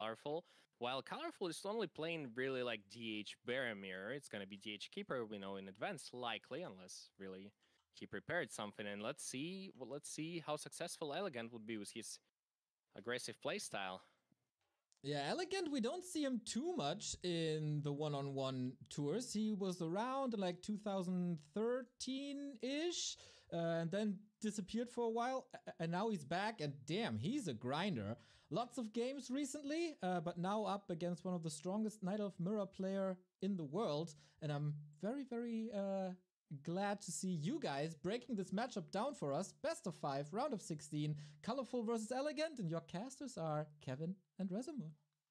Colorful. While Colorful is only playing really like DH Baromir, it's gonna be DH Keeper, we know in advance, likely, unless really he prepared something. And let's see how successful Elegant would be with his aggressive playstyle. Yeah, Elegant, we don't see him too much in the one-on-one tours. He was around in like 2013-ish, and then disappeared for a while, and now he's back, and damn, he's a grinder. Lots of games recently, but now up against one of the strongest Night Elf Mirror player in the world, and I'm very, very glad to see you guys breaking this matchup down for us. Best of 5, round of 16, Colorful versus Elegant, and your casters are Kevin and Rezamoon.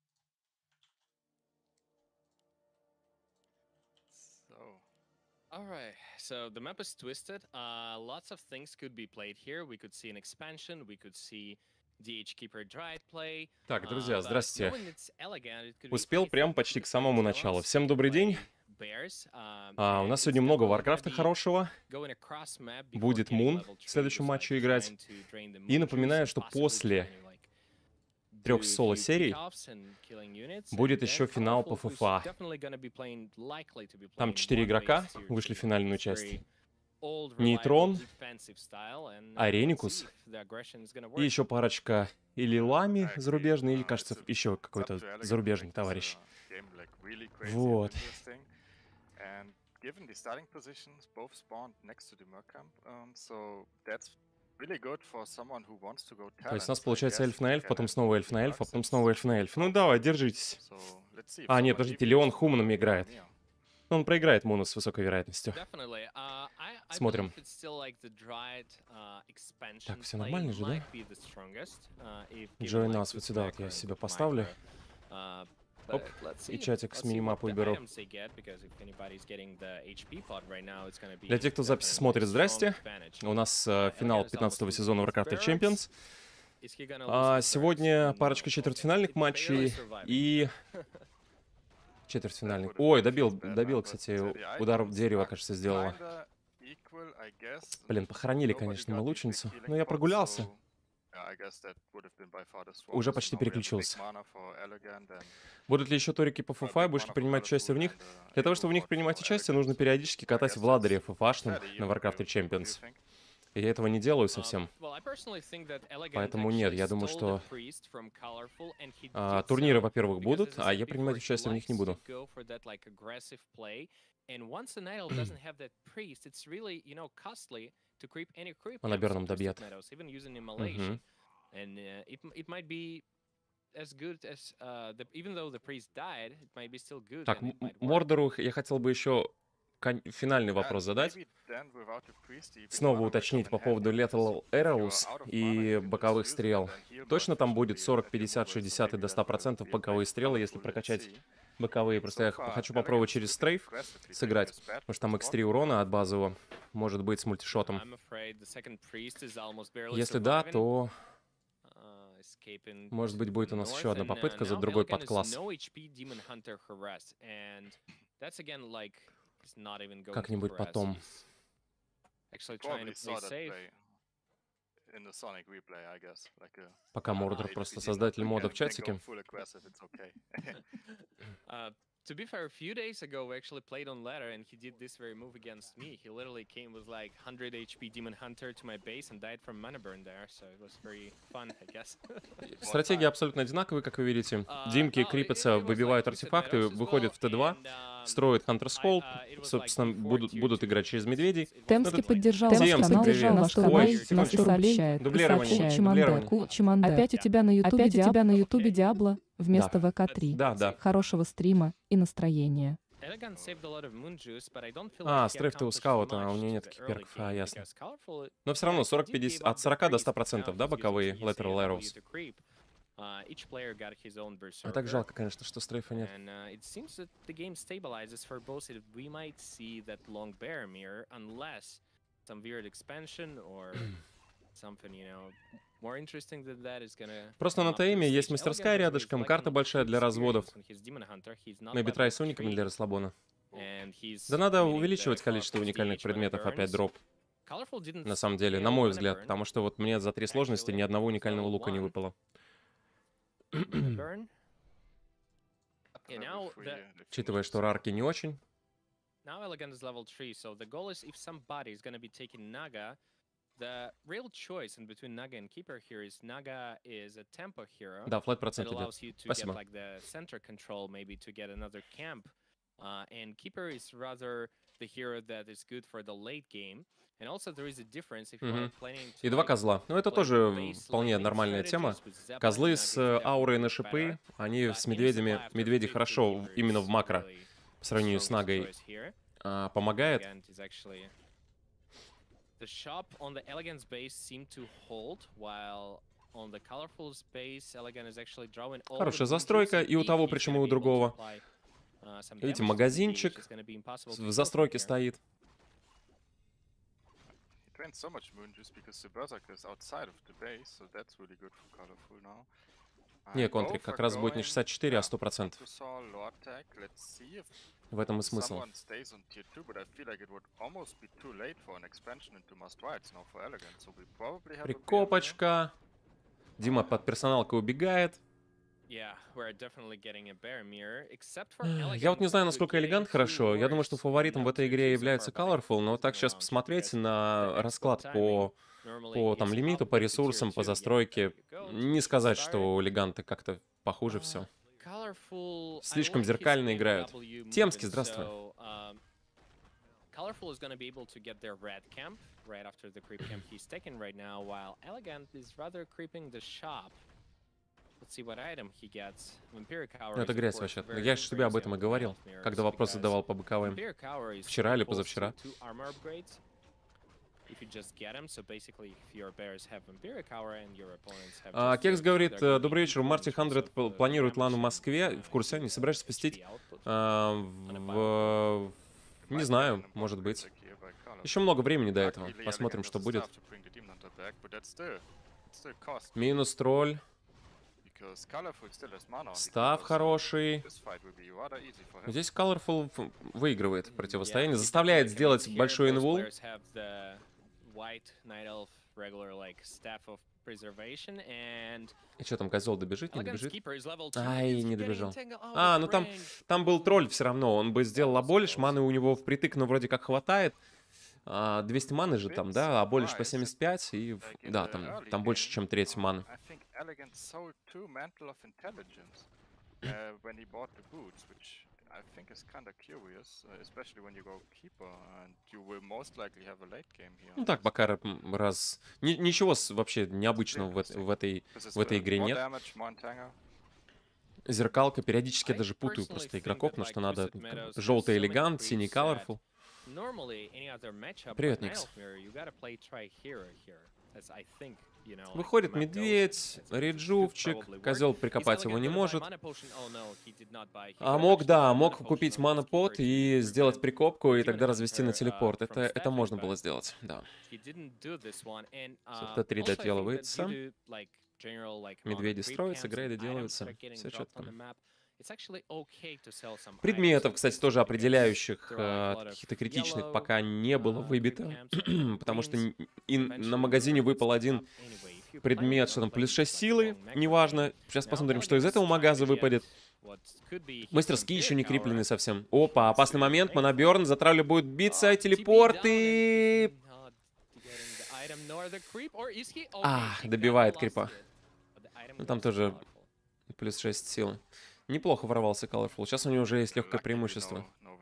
Alright, so the map is twisted. Lots of things could be played here. We could see an expansion, we could see DH Keeper Dryad play. Так, друзья, здравствуйте. Успел прям почти к самому началу. Всем добрый день. У нас сегодня много Варкрафта хорошего. Будет Мун в следующем матче играть. И напоминаю, что после 3 соло-серий будет еще финал по ФФА. Там 4 игрока вышли в финальную часть. Нейтрон, Ареникус и еще парочка или Лами зарубежный, или, кажется, еще какой-то зарубежный товарищ. Вот. То есть у нас получается эльф на эльф, потом снова эльф на эльф, а потом снова эльф на эльф. Ну давай, держитесь. А, нет, подождите, Леон Хуманом играет. Он проиграет Муну с высокой вероятностью. Смотрим. Так, все нормально же, да? Join us вот сюда вот я себя поставлю. Оп, и чатик с минимапу уберу. Для тех, кто записи смотрит, здрасте. У нас финал 15-го сезона Warcraft Champions. Сегодня парочка четвертьфинальных матчей и... Четвертьфинальный. Ой, добил, кстати, удар в дерево, кажется, сделала. Блин, похоронили, конечно, мы лучницу. Но я прогулялся. Уже почти переключился. Будут ли еще торики по ФФА? Будешь ли принимать участие в них? Для того, чтобы в них принимать участие, нужно периодически катать в ладере ФФАшном на Warcraft Champions. И я этого не делаю совсем. Поэтому нет, я думаю, что турниры, во-первых, будут, а я принимать участие в них не буду. Он Аберном добьет. Так, Мордору я хотел бы еще финальный вопрос задать. Снова уточнить по поводу Lethal Arrows и боковых стрел. Точно там будет 40, 50, 60 и до 100% боковые стрелы, если прокачать боковые? Просто я хочу попробовать через стрейф сыграть, потому что там x3 урона от базового может быть с мультишотом. Если да, то... Может быть, будет у нас еще одна попытка за другой подкласс. Как-нибудь потом. Пока Мордор просто создатель мода в чатике. To be fair, a few days ago we actually played on ladder and he did this very move against me. He literally came with like 100 HP Demon Hunter to my base and died from mana burn there, so it was very fun, I guess. Стратегии абсолютно одинаковые, как вы видите. Димки крипятся, выбивают артефакты, выходят в Т2, строят Hunter's Hold, собственно, будут играть через медведей. Темский поддержал наш канал, наш сообщает. Дублирование. Опять у тебя на ютубе Диабло вместо ВК3. Да. Хорошего стрима и настроения. Стрейф-то у скаута, а у нее нет таких перков, ясно. Но все равно 40-50, от 40 до 100%, да, боковые Lateral Arrows. А так жалко, конечно, что стрейфа нет. Просто на ТМе есть мастерская рядышком, карта большая для разводов. Maybe try с униками для расслабона. Да надо увеличивать количество уникальных предметов, опять дроп. На самом деле, на мой взгляд, потому что вот мне за 3 сложности ни одного уникального лука не выпало. Учитывая, что рарки не очень. Now Elegant is level 3, so the goal is if somebody is going to be taking Naga, the real choice in between Naga and Keeper here is Naga is a tempo hero. Да, флэт That процент идет. allows you to Спасибо. get like the center control, maybe to get another camp. And Keeper is rather the hero that is good for the late game. And also there is a difference if you are planning to. И два козла. Ну, это тоже вполне нормальная тема. Козлы с аурой на шипы, они с медведями. Медведи хорошо именно в макро по сравнению с Нагой помогает. The shop on the Elegant's base seem to hold, while on the Colorful's base, Elegant is actually drawing all. Хорошая застройка и у того, причем и у другого. Видите, магазинчик в застройке стоит. Не, контрик как раз будет не 64, а 100%. В этом и смысл. Прикопочка. Дима под персоналкой убегает. Я вот не знаю, насколько Элегант хорошо. Я думаю, что фаворитом в этой игре является Colorful, но так сейчас посмотреть на расклад по там лимиту, по ресурсам, по застройке, не сказать, что у Элеганта как-то похуже все. Слишком зеркально играют. Темский, здравствуй. Colorful is going to be able to get their red camp right after the creep camp he's taken right now, while Elegant is rather creeping the shop. Let's see what item he gets. Vampiric Hour. Это грязь вообще. Я же тебе об этом и говорил, когда вопрос задавал по боковым. Вчера или позавчера. Кекс говорит, добрый вечер, Марти Хандред планирует лан в Москве. В курсе, не собираешься посетить? Не знаю, может быть. Еще много времени до этого. Посмотрим, что будет. Минус тролль. Став хороший. Здесь Colorful выигрывает противостояние, заставляет сделать большой инвул. И что там, козел добежит, не добежит? Ай, не добежал. Ну там был тролль все равно. Он бы сделал аболиш, маны у него впритык, но вроде как хватает. 200 маны же там, да, аболиш по 75, и да, там больше, чем треть маны. Ну так, пока раз... Ничего вообще необычного в этой игре нет. Зеркалка, периодически я даже путаю просто игроков, потому что надо желтый Элегант, синий Colorful. Привет, Никс. Выходит медведь, реджувчик, козел прикопать его не может. А мог купить манопот и сделать прикопку, и тогда развести на телепорт. Это можно было сделать, да. Т3 доделывается. Медведи строятся, грейды делаются. Все четко. Предметов, кстати, тоже определяющих, каких-то критичных, пока не было выбито, потому что на магазине выпал один предмет, что там, плюс 6 силы, неважно. Сейчас посмотрим, что из этого магаза выпадет. Мастерские еще не креплены совсем. Опа, опасный момент, моноберн, затравля будет биться, телепорты. Добивает крипа. Ну там тоже плюс 6 силы. Неплохо ворвался Colorful. Сейчас у него уже есть легкое преимущество.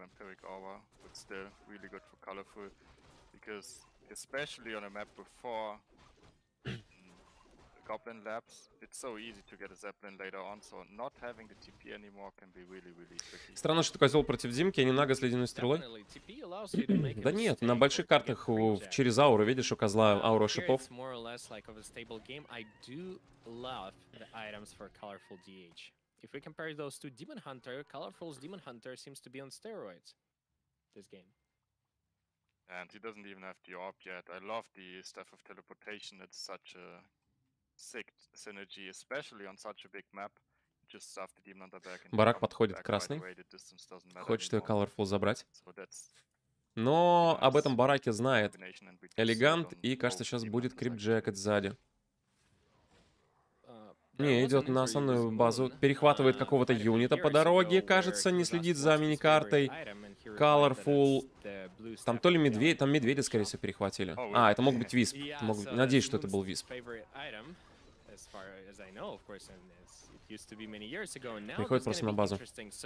Странно, что козел против Димки, а не Нага с ледяной стрелой. Да нет, на больших картах через ауру видишь у козла аура шипов. If we compare those to Demon Hunter, Colorful's Demon Hunter seems to be on steroids this game. And he doesn't even have the orb yet. I love the Staff of Teleportation. It's such a sick synergy, especially on such a big map. Just stuff the Demon Hunter back. Барак подходит красный. Хочет ее Colorful забрать. Но об этом Бараке знает Элегант, и кажется, сейчас будет Крип Джекет сзади. Не, идет на основную базу. Перехватывает какого-то юнита по дороге, кажется, не следит за миникартой. Colorful. Там то ли медведь, там медведя, скорее всего, перехватили. А, это мог быть Висп. Надеюсь, что это был Висп. Приходит просто на базу.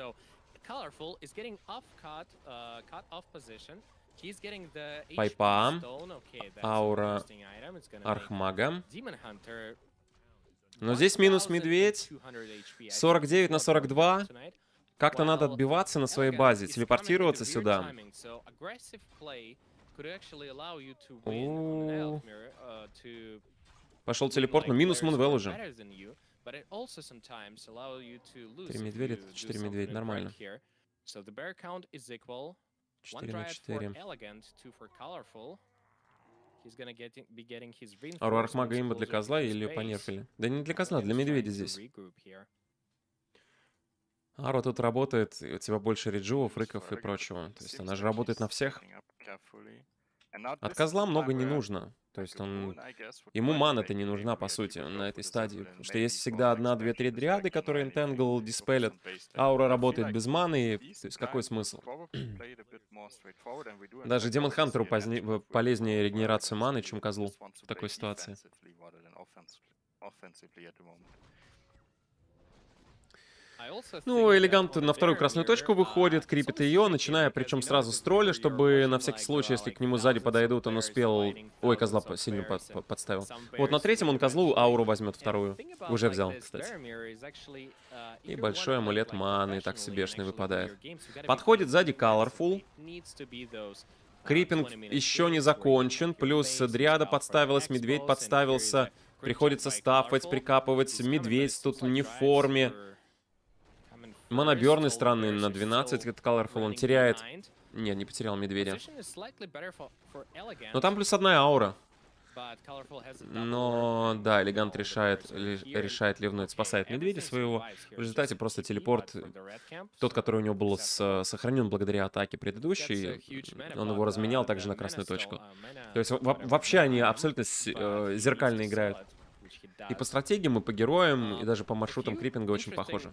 Пайпа. Аура Архмага. Но здесь минус медведь. 49 на 42. Как-то надо отбиваться на своей базе, телепортироваться сюда. Пошел телепорт, но минус Мунвел уже. 3 медведя, 4 медведя, нормально. 4 на 4. Аура Архмага имба для козла или понерфили? Да не для козла, для медведя здесь. Аура тут работает, у тебя больше реджувов, рыков и прочего. То есть она же работает на всех. От козла много не нужно. То есть ему мана-то не нужна, по сути, на этой стадии. Потому что есть всегда 1, 2, 3 дриады, которые Entangle диспелят. Аура работает без маны. То есть какой смысл? Даже Демон Хантеру полезнее регенерацию маны, чем козлу в такой ситуации. Ну, Элегант на вторую красную точку выходит, крипит ее, начиная, причем сразу с тролля, чтобы на всякий случай, если к нему сзади подойдут, он успел... Ой, козла сильно подставил. Вот на третьем он козлу ауру возьмет вторую. Уже взял, кстати. И большой амулет маны так себешный выпадает. Подходит сзади Colorful. Крипинг еще не закончен, плюс дриада подставилась, медведь подставился. Приходится стафать, прикапывать. Медведь тут не в форме. Моноберны странные на 12, это Colorful, он теряет... Нет, не потерял медведя. Но там плюс 1 аура. Но, да, Элегант решает ливнуть, спасает медведя своего. В результате просто телепорт, тот, который у него был сохранен благодаря атаке предыдущей, он его разменял также на красную точку. То есть вообще они абсолютно зеркально играют. И по стратегиям, и по героям, и даже по маршрутам крипинга очень похоже.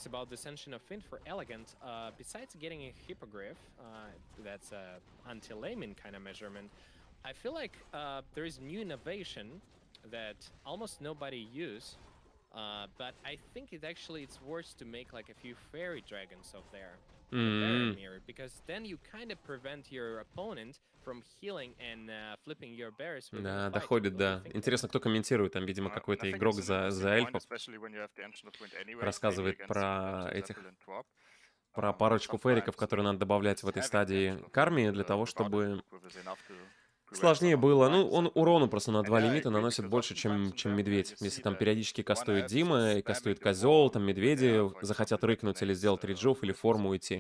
Да, доходит, да. Интересно, кто комментирует, там, видимо, какой-то игрок за эльфов. Рассказывает про про парочку фериков, которые надо добавлять в этой стадии к армии, для того, чтобы сложнее было. Ну, он урону просто на 2 лимита наносит больше, чем медведь. Если там периодически кастует Дима, и кастует козел, там медведи захотят рыкнуть или сделать реджов, или форму уйти.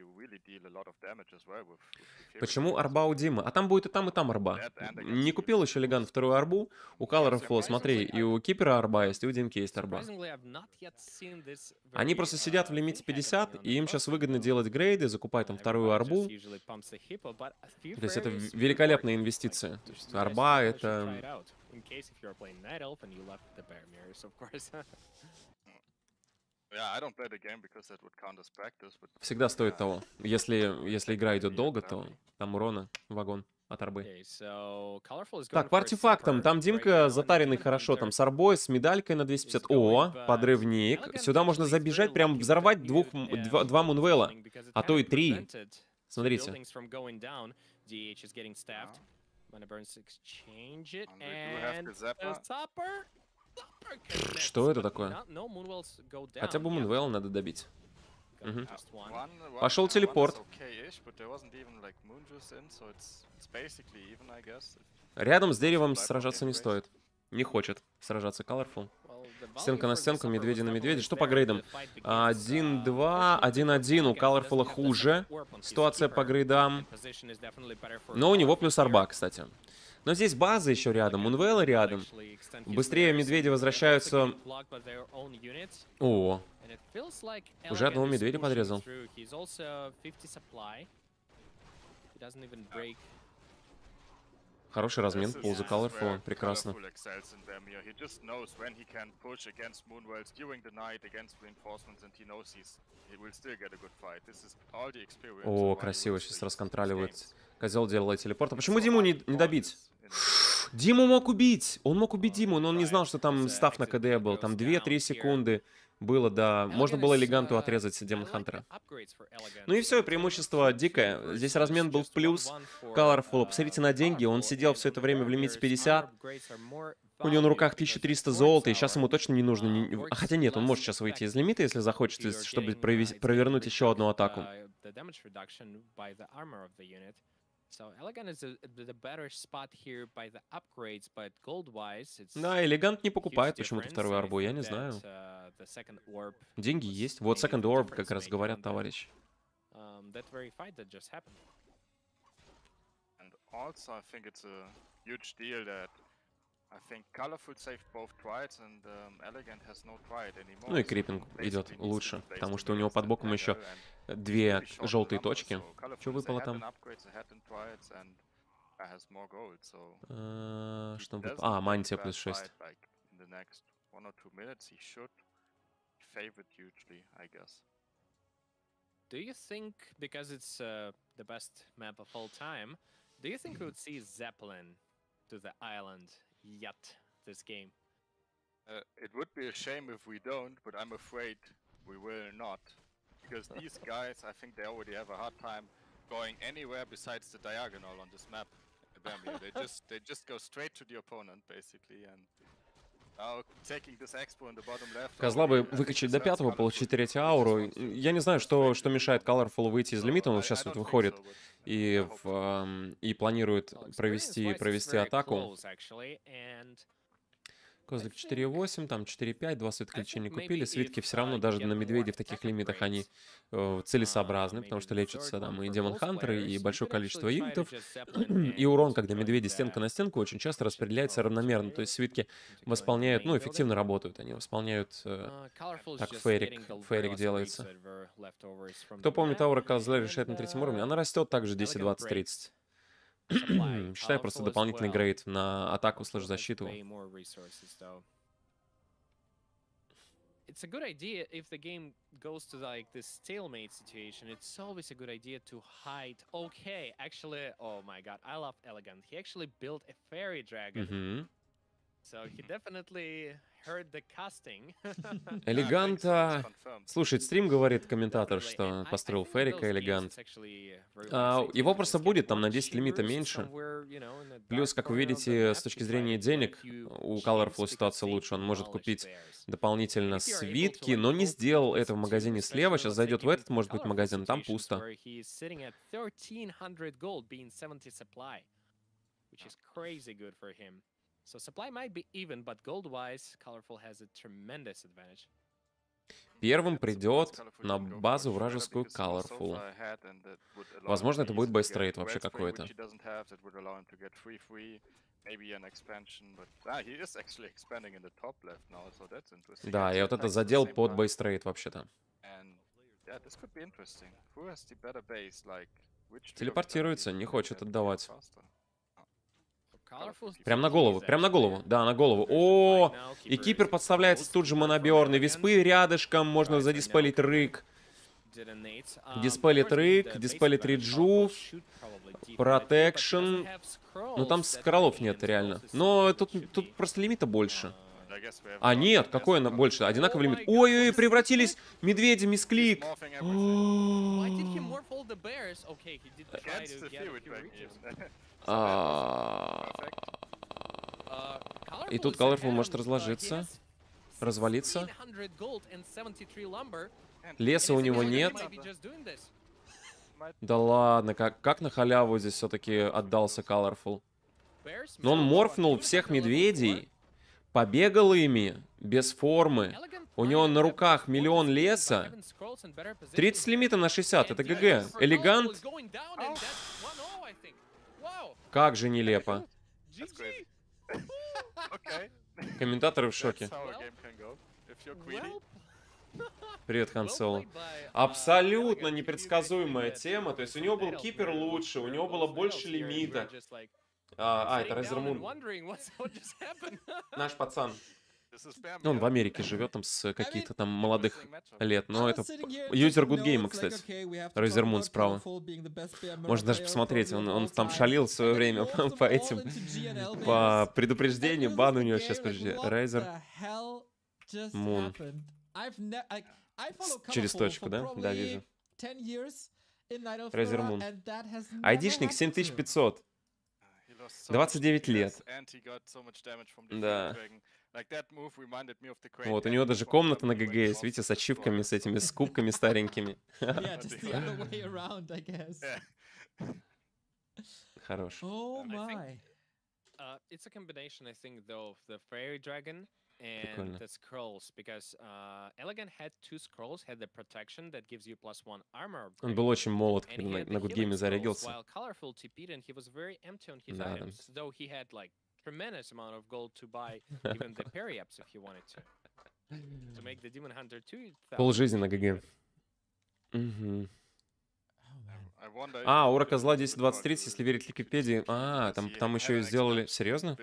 Почему арба у Димы? А там будет и там арба. Не купил еще Элегант вторую арбу. У Colorful, смотри, и у Кипера арба есть, и у Димки есть арба. Они просто сидят в лимите 50, и им сейчас выгодно делать грейды, закупать там вторую арбу. То есть это великолепная инвестиция. То есть арба — это... Всегда стоит того. Если игра идет долго, то там урона вагон от арбы. Так, по артефактам. Там Димка затаренный хорошо. Там с арбой, с медалькой на 250. О, подрывник. Сюда можно забежать, прям взорвать 2 Мунвела. А то и 3. Смотрите. Что это такое? Хотя бы Мунвелла надо добить. Угу. Пошел телепорт. Рядом с деревом сражаться не стоит. Не хочет сражаться Colorful. Стенка на стенку, медведи на медведи. Что по грейдам? 1-2, 1-1. У Colorful хуже ситуация по грейдам. Но у него плюс арба, кстати. Но здесь база еще рядом, Мунвелла рядом. Быстрее медведи возвращаются... О, уже одного медведя подрезал. Хороший размен пул за Colorful, прекрасно. О, красиво, сейчас расконтроливает. Козел делает телепорт. А почему Диму не добить? Диму мог убить! Он мог убить Диму, но он не знал, что там став на КД был. Там 2-3 секунды было, да. Можно было элеганту отрезать Демон Хантера. Ну и все, преимущество дикое. Здесь размен был в плюс. Colorful, посмотрите на деньги. Он сидел все это время в лимите 50. У него на руках 1300 золота, и сейчас ему точно не нужно... Хотя нет, он может сейчас выйти из лимита, если захочет, чтобы провернуть еще одну атаку. Да, Элегант не покупает почему-то вторую арбу, я не знаю. Деньги есть. Вот Second Orb, как раз говорят товарищи. Ну и крипинг идет лучше, потому что у него под боком еще 2 желтые точки. Что выпало там? Что выпало? А, мантия плюс 6. Do you think, because it's the best map of all time, do you think we would see Zeppelin to the island yet this game? It would be a shame if we don't, but I'm afraid we will not. Because these guys, I think they already have a hard time going anywhere besides the diagonal on this map. They just go straight to the opponent, basically, and taking this expo in the bottom left. Козла бы выкачать до 5-го, получить 3-ю ауру. Я не знаю, что мешает Colorful выйти из лимита. Он сейчас вот выходит и планирует провести атаку. Козлик 4.8, там 4.5, 2 свитка лечения купили. Свитки все равно даже на медведе в таких лимитах они целесообразны, потому что лечатся там и Демон Хантеры, и большое количество юнитов. И урон, когда медведи стенка на стенку, очень часто распределяется равномерно. То есть свитки восполняют, ну, эффективно работают. Они восполняют, так фейрик делается. Кто помнит, аура Козла решает на 3-м уровне? Она растет также 10, 20, 30. Считай просто дополнительный грейд на атаку /защиту. It's a good idea if the game goes to like this stalemate situation. It's always a good idea to hide. Okay, actually, oh my god, I love Elegant. He actually built a fairy dragon. So he definitely heard the casting. Элеганта. Слушает стрим, говорит комментатор, что построил Феррика Элегант. Его просто будет там на 10 лимита меньше. Плюс, как вы видите, с точки зрения денег, у Colorful ситуация лучше. Он может купить дополнительно свитки, но не сделал это в магазине слева. Сейчас зайдет в этот, может быть, магазин, там пусто. So supply might be even, but gold-wise, Colorful has a tremendous advantage. Первым придет на базу вражескую Colorful. Возможно, это будет бейстрейт вообще какой-то. Да, и вот это задел под бейстрейт вообще-то. Телепортируется, не хочет отдавать. Прям на голову, да, на голову. О, и Кипер подставляется тут же моноберн, и виспы рядышком, можно задиспелить рык. Диспелит рык, диспелит риджу, протекшн. Ну там скролов нет реально. Но тут просто лимита больше. А нет, какой больше? Одинаковый лимит. Ой-ой, превратились медведи, мисклик. И тут Colorful может разложиться, развалиться. Леса у него нет. Да ладно, как на халяву здесь все-таки отдался Colorful. Но он морфнул всех медведей, побегал ими, без формы. У него на руках миллион леса. 30 лимита на 60, это ГГ. Элегант. Как же нелепо. Комментаторы в шоке. Привет, Хан Соло. Абсолютно непредсказуемая тема. То есть у него был Кипер лучше, у него было больше лимита. Это Razer Moon. Наш пацан. Он в Америке живет там с каких-то там молодых лет. Но это юзер Good Game, кстати. Razer Moon справа. Можно даже посмотреть. Он там шалил в свое время по этим... По предупреждению. Бан у него сейчас, подожди. Razer Moon. Через точку, да? Да, вижу. Razer Moon. Айдишник 7500. 29 лет. Да. Вот, у него даже комната на ГГС, видите, с ачивками, с этими, с кубками старенькими. Хорош. And the scrolls, because Elegant had 2 scrolls, had the protection that gives you +1 armor. Он был очень молод, когда на Good Game зарегился. While Colorful TP'd and he was very empty on his items, though he had like tremendous amount of gold to buy even the parry ups if he wanted to make the Demon Hunter 2. Полжизни на ГГ. Ура козла 10-20-30, если верить Википедии. Там еще и сделали... Серьезно?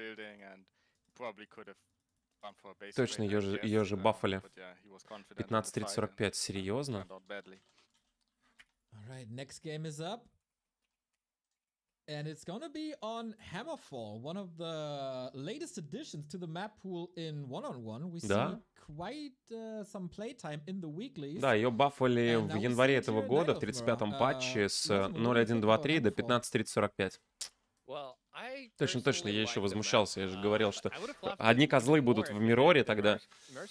Точно, ее же баффали. 15-30-45. Серьезно? Alright, next game is up. And it's gonna be on Hammerfall, one of the latest additions to the map pool in 1-on-1. We see quite some playtime in the weeklies. Да, ее баффали в январе этого года, в 35-м патче с 0.1.2.3 до 15.30.45. Точно, я еще возмущался, я же говорил, что одни козлы будут в Мироре тогда.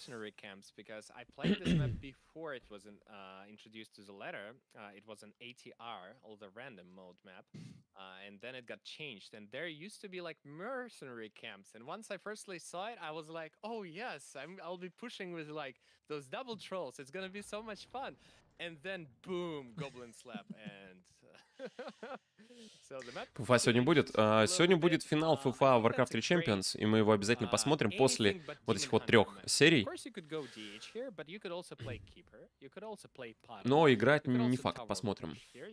ФУФА сегодня будет? Сегодня будет финал ФУФА Warcraft 3 Champions, и мы его обязательно посмотрим после вот этих вот 3 серий. Но играть не факт, посмотрим.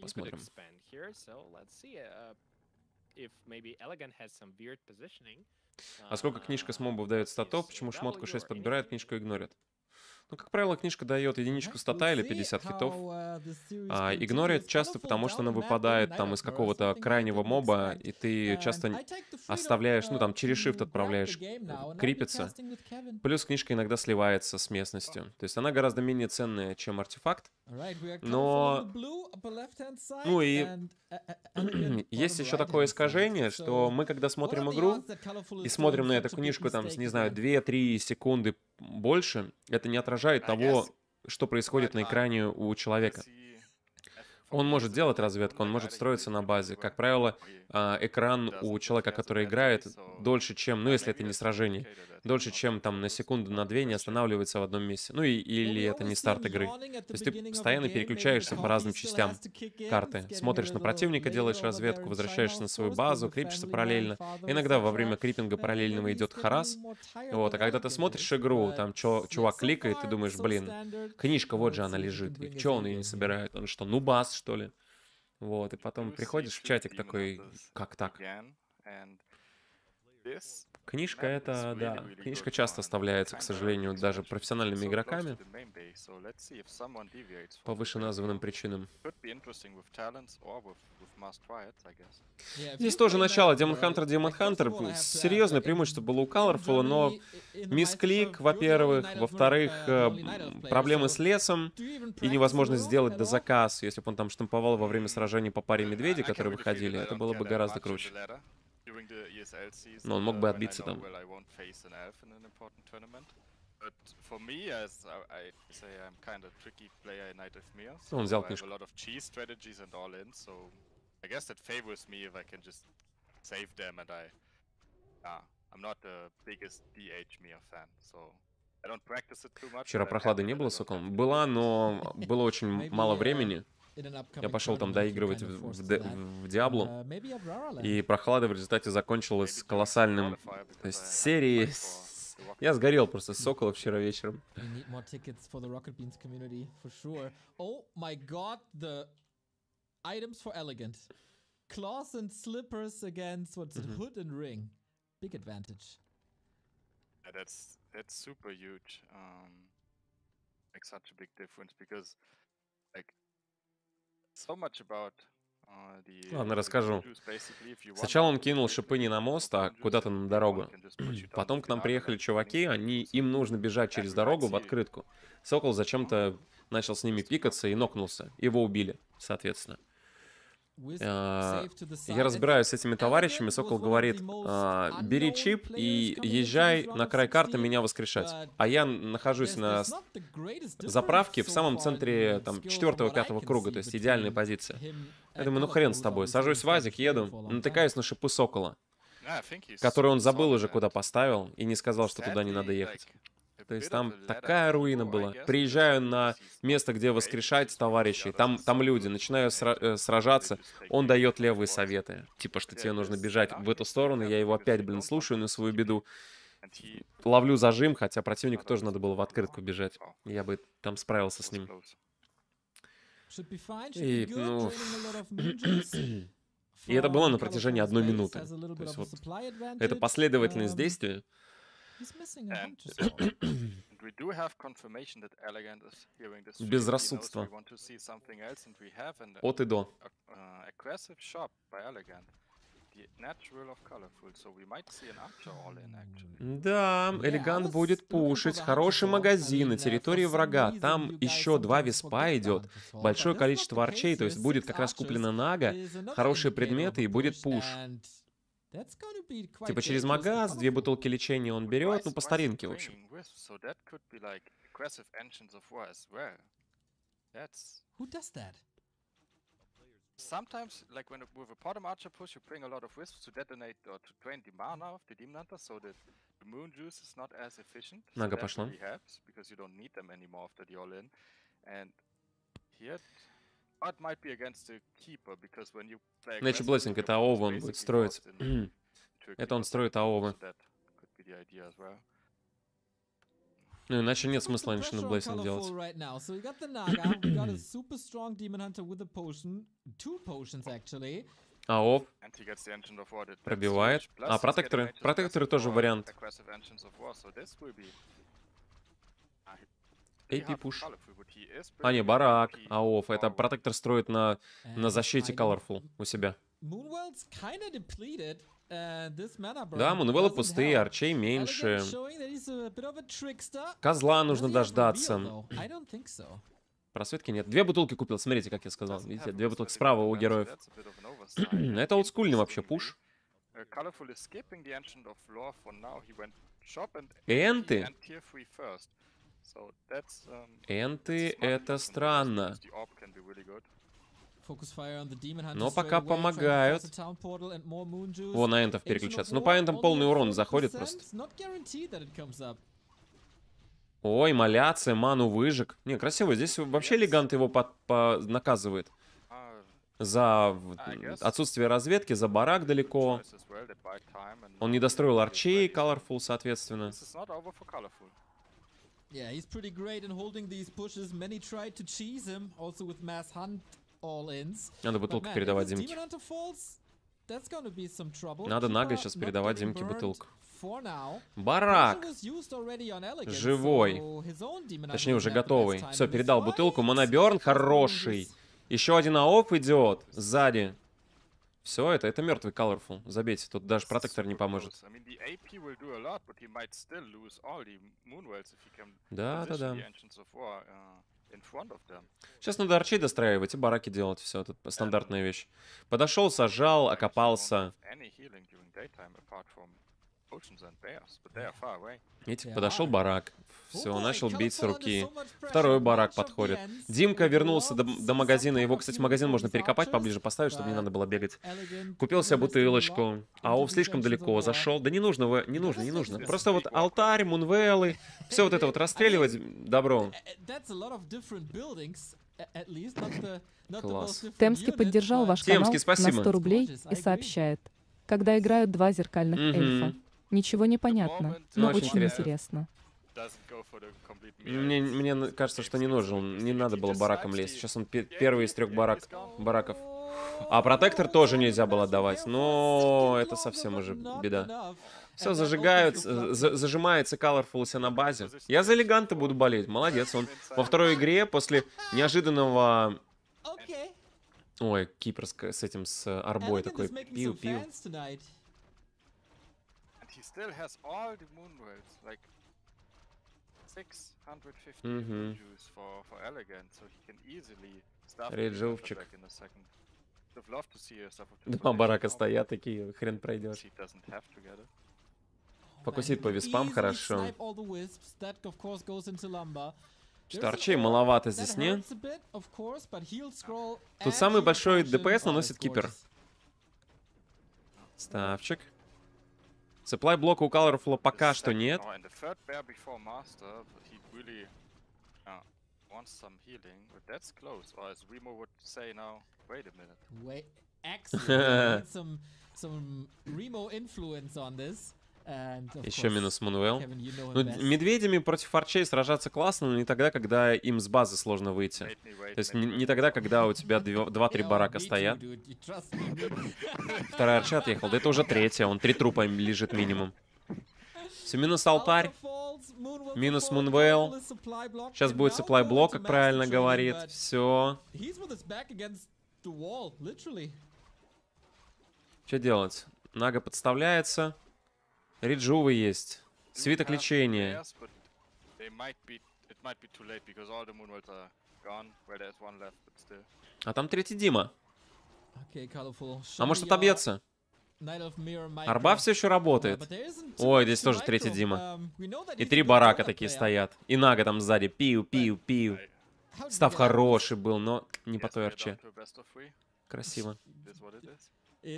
А сколько книжка с мобов дает статов? Почему шмотку 6 подбирает, книжку игнорит? Ну, как правило, книжка дает единичку стата или 50 хитов. Игнорит часто, потому что она выпадает там из какого-то крайнего моба, и ты часто оставляешь, ну, там, через shift отправляешь крипиться. Плюс книжка иногда сливается с местностью. То есть она гораздо менее ценная, чем артефакт. Но... Ну и есть еще такое искажение, что мы, когда смотрим игру и смотрим на эту книжку, там, не знаю, 2-3 секунды больше, это не отражает того, что происходит на экране у человека. Он может делать разведку, он может строиться на базе. Как правило, экран у человека, который играет, дольше, чем, ну, если это не сражение, дольше, чем там на секунду, на 2 не останавливается в одном месте. Ну, или это не старт игры. То есть ты постоянно переключаешься по разным частям карты. Смотришь на противника, делаешь разведку, возвращаешься на свою базу, крипишься параллельно. Иногда во время крипинга параллельного идет харас. Вот, а когда ты смотришь игру, там чувак кликает, ты думаешь, блин, книжка, вот же она лежит. И чё он ее не собирает? Он что, нубас, что ли? Вот, и потом приходишь в чатик такой, как так? Книжка это, да, книжка часто оставляется, к сожалению, даже профессиональными игроками по вышеназванным причинам. Здесь тоже начало Demon Hunter. Серьезное преимущество было у Colorful, но мисклик, во-первых, во-вторых, проблемы с лесом и невозможность сделать дозаказ, если бы он там штамповал во время сражений по паре медведей, которые выходили, это было бы гораздо круче. Но он мог бы отбиться там. Он взял книжку. Вчера прохлады не было, Соколом? Была, но было очень мало времени. Я пошел там доигрывать в Диаблу, и прохлада в результате закончилась колоссальным, то есть серией. Я сгорел просто с Сокола вчера вечером. claws and slippers against what's it, Hood and Ring. Big advantage. Yeah, that's super huge. Makes such a big difference because like so much about Ладно, расскажу. Сначала он кинул шипы не на мост, а куда-то на дорогу. Потом к нам приехали чуваки, им нужно бежать через дорогу в открытку. Сокол зачем-то начал с ними пикаться и нокнулся. Его убили, соответственно. Я разбираюсь с этими товарищами, Сокол говорит, бери чип и езжай на край карты меня воскрешать. А я нахожусь на заправке в самом центре там 4-5 круга, то есть идеальная позиция. Я думаю, ну хрен с тобой, сажусь в вазик, еду, натыкаюсь на шипы Сокола, который он забыл уже куда поставил и не сказал, что туда не надо ехать. То есть там такая руина была. Приезжаю на место, где воскрешать товарищей, там люди, начинаю сражаться, он дает левые советы. Типа, что тебе нужно бежать в эту сторону, я его опять, блин, слушаю на свою беду. Ловлю зажим, хотя противнику тоже надо было в открытку бежать. Я бы там справился с ним. И, ну... И это было на протяжении 1 минуты. То есть вот это последовательность действий. Безрассудство. От и до. Да, Элегант будет пушить. Хороший магазин на территории врага. Там еще 2 виспа идет. Большое количество арчей, то есть будет как раз куплена Нага, хорошие предметы и будет пуш. Типа через магаз, 2 бутылки лечения он берет, ну по старинке, в общем. Sometimes, like with a bottom archer push, you bring a lot of wisps to detonate or to drain the mana of the Demon Hunter, so that the moon juice is not as efficient. Нага пошла. Because you don't need them anymore after the all-in. And here, it might be against the keeper, because when you play Nature Blessing, это АОВ он будет строить. Это он строит АОВ. Ну, иначе нет смысла Ancient Blessing делать. АОВ пробивает. А, протекторы. Протекторы тоже вариант. AP пуш. А, не, барак. АОВ. Это протектор строит на защите Colorful у себя. Да, Мунвеллы пустые, арчей меньше. Козла нужно дождаться. Просветки нет. 2 бутылки купил, смотрите, как я сказал. Видите, 2 бутылки справа у героев. Это олдскульный вообще пуш. Энты? Энты — это странно. Но пока помогают. Вон на энтов переключаться. Ну, по энтам полный урон заходит просто. Ой, моляция, ману выжег. Не, красиво. Здесь вообще Элегант его наказывает. За отсутствие разведки, за барак далеко. Он не достроил арчей, Colorful, соответственно. Надо бутылку передавать Димке. Надо Нага сейчас передавать Димке бутылку. Барак. Живой. Точнее, уже готовый. Все, передал бутылку. Моноберн хороший. Еще один АОП идет сзади. Все, это мертвый Colorful. Забейте, тут даже протектор не поможет. Да. Сейчас надо арчей достраивать и бараки делать. Все, это стандартная вещь. Подошел, сажал, окопался. Видите, подошел барак. Все, начал бить с руки. Второй барак подходит. Димка вернулся до магазина. Его, кстати, магазин можно перекопать, поближе поставить, чтобы не надо было бегать. Купил себе бутылочку. АОВ слишком далеко зашел. Да не нужно. Просто вот алтарь, мунвеллы. Все вот это вот расстреливать добро. Класс. Темский поддержал ваш канал на 100 рублей и сообщает. Когда играют 2 зеркальных эльфа. Ничего не понятно, но очень интересно. Мне кажется, что не нужен. Не надо было бараком лезть. Сейчас он первый из 3 бараков. А протектор тоже нельзя было давать. Но это совсем уже беда. Все зажигают, зажимается Colorful у себя на базе. Я за элеганта буду болеть. Молодец. Он во второй игре после неожиданного... Ой, Кипр с этим, с арбой такой. Пиу-пиу. Реджувчик. Два барака стоят такие, хрен пройдешь. Фокусит по виспам, хорошо. Что, арчей маловато здесь, не? Тут самый большой ДПС наносит Кипер. Ставчик. Supply блока у Colorful пока что нет. Еще минус Мунвелл. Ну, медведями против арчей сражаться классно, но не тогда, когда им с базы сложно выйти. То есть не тогда, когда у тебя 2-3 барака стоят. Вторая арча отъехал. Да это уже третья, он 3 трупа лежит минимум. Все, минус алтарь. Минус Мунвелл. Сейчас будет supply блок, как правильно говорит. Все. Что делать? Нага подставляется. Реджувы есть. Свиток лечения. А там третий Дима. А может отобьется? Арба все еще работает. Ой, здесь тоже третий Дима. И 3 барака такие стоят. И Нага там сзади. Пиу-пиу-пиу. Став хороший был, но не по той арче. Красиво. И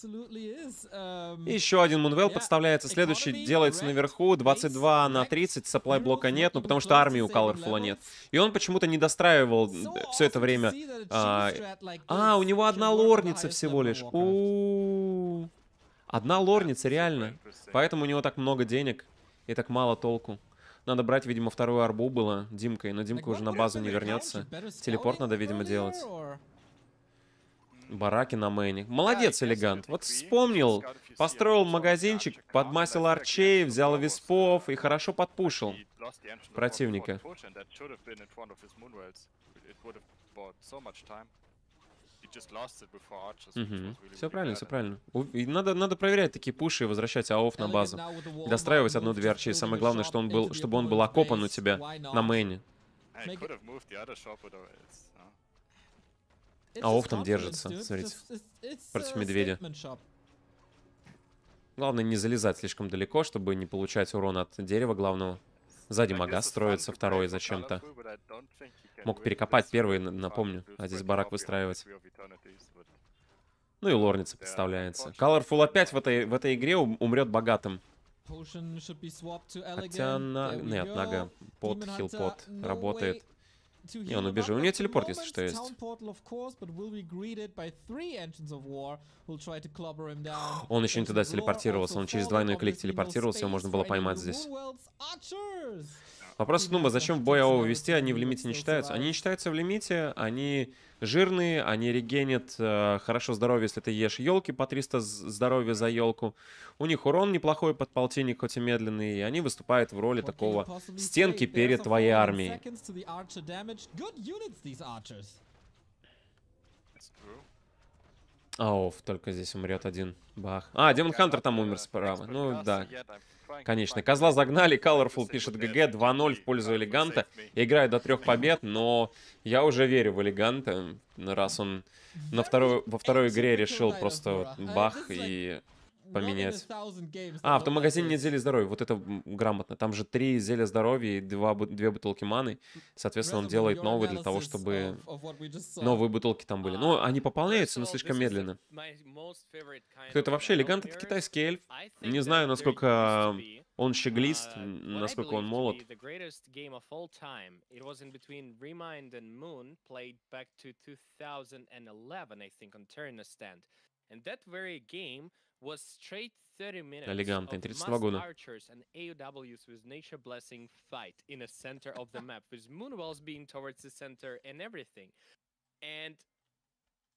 еще один Мунвелл подставляется. Следующий делается наверху. 22 на 30. Supply блока нет. Ну, потому что армии у Colorful нет. И он почему-то не достраивал все это время. У него одна лорница всего лишь. Одна лорница, реально. Поэтому у него так много денег. И так мало толку. Надо брать, видимо, вторую арбу было Димкой. Но Димка уже на базу не вернется. Телепорт надо, видимо, делать. Бараки на мэне. Молодец, элегант. Вот вспомнил, построил магазинчик, подмасил арчей, взял виспов и хорошо подпушил противника. Все правильно, все правильно. И надо проверять такие пуши и возвращать АОФ на базу. И достраивать 1-2 арчей. Самое главное, чтобы он был окопан у тебя на мэне. АОФ там держится, смотрите, против медведя. Главное не залезать слишком далеко, чтобы не получать урон от дерева главного. Сзади мага строится второй зачем-то. Мог перекопать первый, напомню, а здесь барак выстраивать. Ну и лорница подставляется. Colorful опять в этой игре умрет богатым. Хотя, нет, Нага, пот, хилпот работает. Не, он убежал. У нее телепорт, если что, есть. Он еще не туда телепортировался. Он через двойной клик телепортировался, его можно было поймать здесь. Вопрос в Нуба, зачем в бой АО ввести, они в лимите не считаются? Они не считаются в лимите, они жирные, они регенят хорошо здоровье, если ты ешь елки по 300 здоровья за елку. У них урон неплохой под полтинник, хоть и медленный, и они выступают в роли такого стенки перед твоей армией. Ауф, только здесь умрет один. Бах. Демон Хантер там умер справа. Ну да. Конечно, козла загнали, Colorful пишет ГГ, 2-0 в пользу элеганта. Играет до 3 побед, но я уже верю в элеганта, раз он во второй игре решил просто бах и поменять. В том магазине нет зелья здоровья, вот это грамотно. Там же 3 зелья здоровья и 2 бутылки маны. Соответственно, он делает новые для того, чтобы новые бутылки там были. Но они пополняются, но слишком медленно. Кто это вообще? Элегант — это китайский эльф. Не знаю, насколько он щеглист, насколько он молод. Элегантный, 32 года.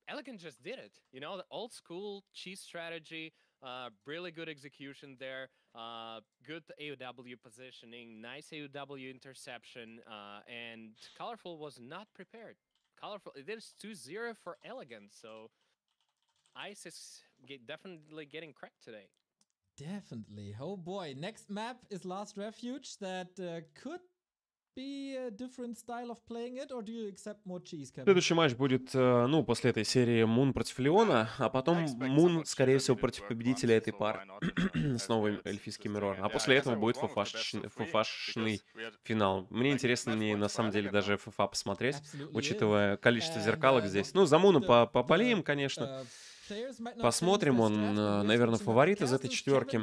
Elegant just did it. You know, the old school cheese strategy, really good execution there, good AOW positioning, nice AOW interception, and Colorful was not prepared. Colorful, it is 2-0 for Elegant, so Ice is definitely getting cracked today. Definitely. Oh boy, next map is Last Refuge that could be a different style of playing it, or do you accept more cheese, Kevin? Следующий матч будет, ну, после этой серии Мун против Леона, а потом Мун, скорее всего, против победителя этой пары с новым эльфийский миррор. А после этого будет ФФАшный финал. Мне интересно на самом деле даже ФФА посмотреть, учитывая количество зеркалок здесь. Ну, за Муна поболеем, конечно. Посмотрим, он, наверное, фаворит из этой четверки.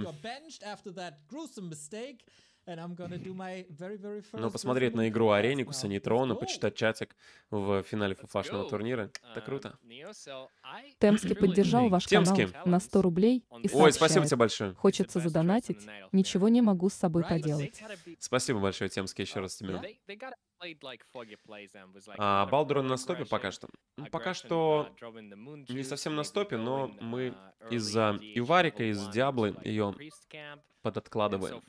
Но посмотреть на игру Ареникуса, Нейтрона, почитать чатик в финале ФФАшного турнира, это круто. Темский поддержал ваш канал на 100 рублей и сообщает: ой, спасибо тебе большое. Хочется задонатить, ничего не могу с собой поделать. Спасибо большое, Темский, еще раз тебе. А Балдурон на стопе пока что? Пока что не совсем на стопе, но мы из-за Иварика, из Диаблы ее подоткладываем.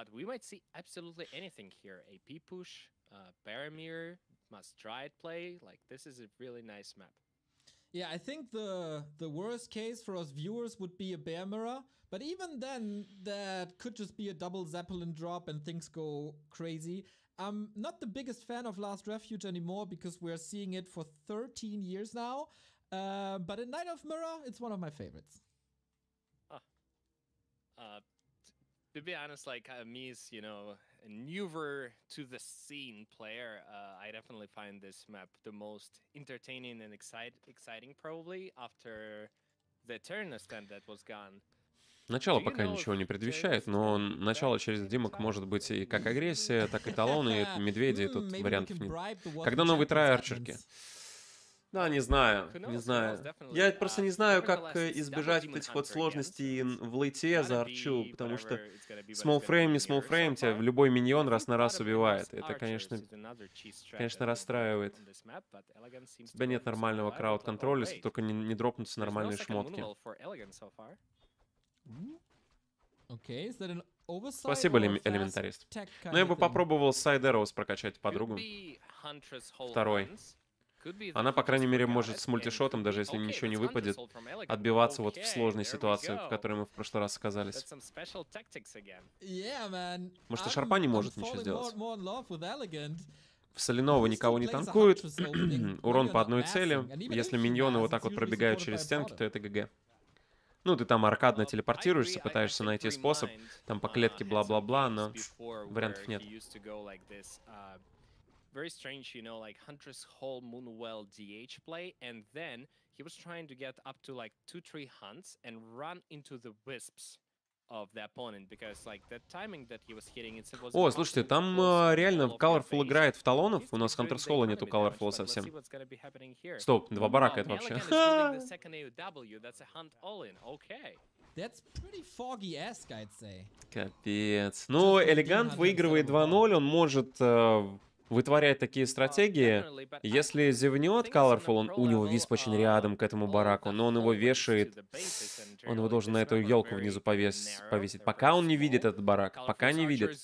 Yeah, I think the worst case for us viewers would be a bear mirror, but even then, that could just be a double Zeppelin drop and things go crazy. I'm not the biggest fan of Last Refuge anymore because we're seeing it for 13 years now, but in Night of Mirror, it's one of my favorites. To be honest, like me as, you know, a newer to the scene player, I definitely find this map the most entertaining and exciting probably after the Eterna stand that was gone. Начало пока ничего не предвещает, но начало через Димок может быть и как агрессия, так и талоны, и медведи, тут вариантов нет. Когда новые троярчерки? Да, не знаю. Я просто не знаю, как избежать этих вот сложностей в лейте за арчу, потому что смолфрейм, не смолфрейм, тебя любой миньон раз на раз убивает. Это, конечно, расстраивает. У тебя нет нормального крауд-контроля, если только не дропнутся нормальные шмотки. Спасибо, элементарист. Но я бы попробовал Сайд Эроус прокачать подругу. Второй. Она, по крайней мере, может с мультишотом, даже если ничего не выпадет, отбиваться вот в сложной ситуации, в которой мы в прошлый раз оказались. Может, и Шарпа не может ничего сделать. В Соленово никого не танкует, урон по одной цели. Если миньоны вот так вот пробегают через стенки, то это ГГ. Ну, ты там аркадно телепортируешься, пытаешься найти способ, там по клетке бла-бла-бла, но вариантов нет. Very strange, you know, like Huntress Hole Moonwell DH play, and then he was trying to get up to like 2-3 hunts and run into the wisps of the opponent, because like the timing that he was hitting it was... О, слушайте, там реально Colorful играет в талонов, у нас Huntress Hole нету Colorful совсем. Стоп, два барака это вообще. Капец. Ну, Элегант выигрывает 2-0, он может... вытворять такие стратегии. Если зевнет Colorful, у него висп очень рядом к этому бараку, но он его вешает. Он его должен на эту елку внизу повесить. Пока он не видит этот барак. Пока не видит.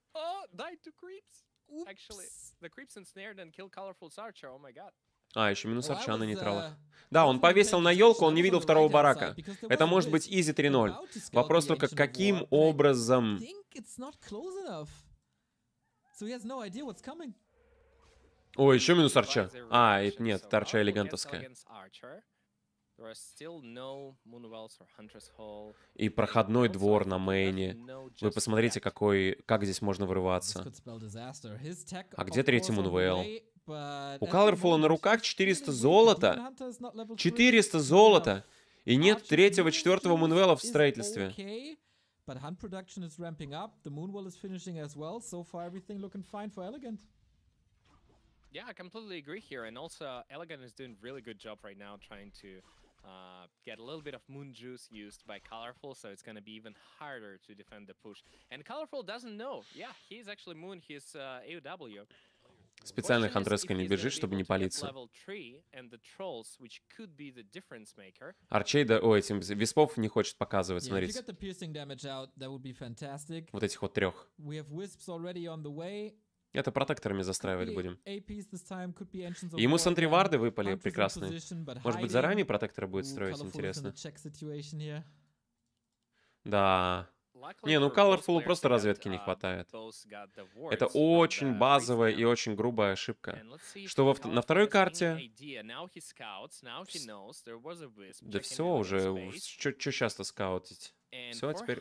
А, еще минус арча на нейтралах. Да, он повесил на елку, он не видел второго барака. Это может быть изи 3-0. Вопрос только, каким образом... О, еще минус арча. А, это нет, это арча элегантовская. И проходной двор на мейне. Вы посмотрите, как здесь можно вырываться. А где третий Мунвелл? У Colorful на руках 400 золота. 400 золота. И нет третьего, четвертого Мунвелла в строительстве. But hunt production is ramping up. The Moonwell is finishing as well. So far, everything looking fine for Elegant. Yeah, I completely agree here. And also, Elegant is doing a really good job right now trying to get a little bit of moon juice used by Colorful, so it's going to be even harder to defend the push. And Colorful doesn't know. Yeah, he's actually moon, he's AOW. Специально Хантреска не бежит, чтобы не палиться. Арчей, да, ой, этим Виспов не хочет показывать, смотрите. Вот этих вот 3. Это протекторами застраивать будем. И ему сантриварды выпали прекрасные. Может быть, заранее протекторы будет строить, интересно. Да. Не, ну Colorful просто разведки не хватает. Это очень базовая и очень грубая ошибка. Что на второй карте... Да все уже, что часто скаутить? Все, теперь...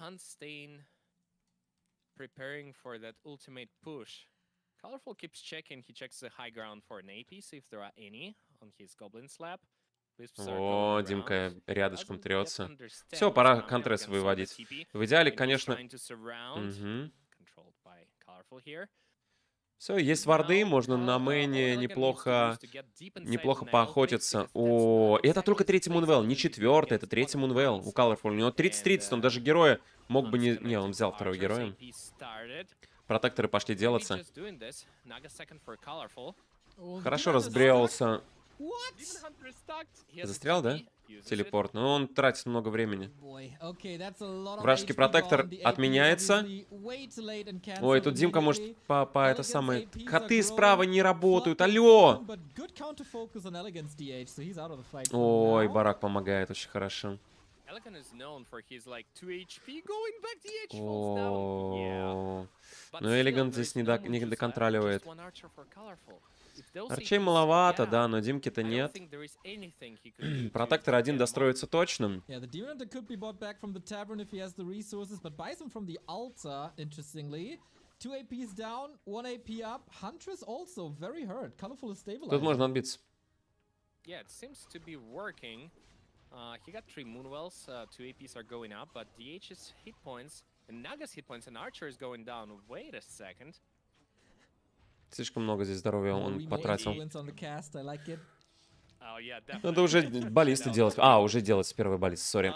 Colorful keeps checking. He checks the high ground for an AP, see if there are any on his Goblin Slab. О, Димка рядышком трется. Все, пора Хантрес выводить. В идеале, конечно... Угу. Все, есть варды, можно на мейне неплохо поохотиться. О, это только 3-й Мунвелл, не 4-й, это 3-й Мунвелл у Colorful. У него 30-30, он даже героя мог бы не... Не, он взял 2-го героя. Протекторы пошли делаться. Хорошо разбрелся. Застрял, да? Телепорт. Но он тратит много времени. Вражеский протектор отменяется. Ой, тут Димка может по это самое... Коты справа не работают. Алло! Ой, Барак помогает очень хорошо. Но Элегант здесь не доконтроливает. Арчей маловато, да, но Димки-то нет. Протектор 1 достроится точно. Тут можно отбиться. He got 3 Moonwells, 2 APs are going up, but DH's hit points, and Naga's hit points, and Archer is going down. Wait a second. Слишком много здесь здоровья он потратил. Надо уже баллисты делать. А, уже делать первый баллист, сори.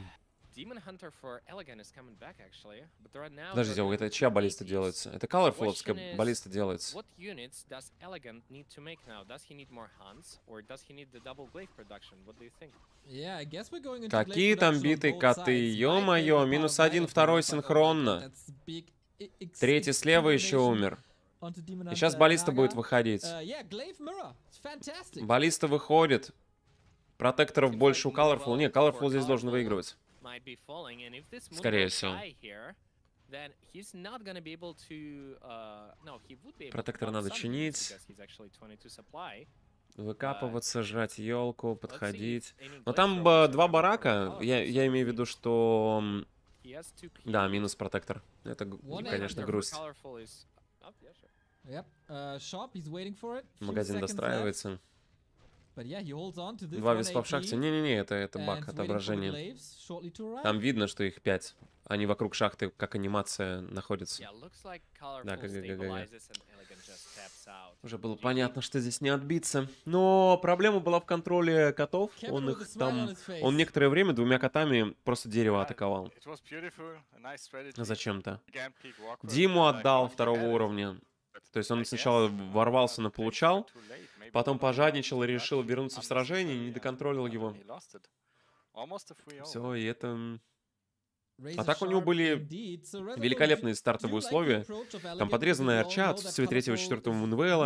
Подождите, это чья баллиста делается? Это Colorful'овская баллиста делается. Какие там битые коты? Ё-моё, -1, 2-й синхронно. 3-й слева еще умер. И сейчас баллиста будет выходить. Баллиста выходит. Протекторов больше у Colorful. Не, Colorful здесь должен выигрывать. Скорее всего. Протектор надо чинить. Выкапываться, жрать елку, подходить. Но там 2 барака. Я имею в виду, что... Да, минус протектор. Это, конечно, грусть. Магазин достраивается. 2 виспа в шахте. Не-не-не, это баг, отображение. Там видно, что их 5. Они вокруг шахты, как анимация, находятся. Да, га-га-га-га. Уже было понятно, что здесь не отбиться. Но проблема была в контроле котов. Он их там... Он некоторое время 2 котами просто дерево атаковал. Зачем-то. Диму отдал 2-го уровня. То есть он сначала ворвался на получал, потом пожадничал и решил вернуться в сражение, не доконтролил его. Все, и это... А так у него были великолепные стартовые условия. Там подрезанная арча, отсутствие 3-го, 4-го Мунвелла.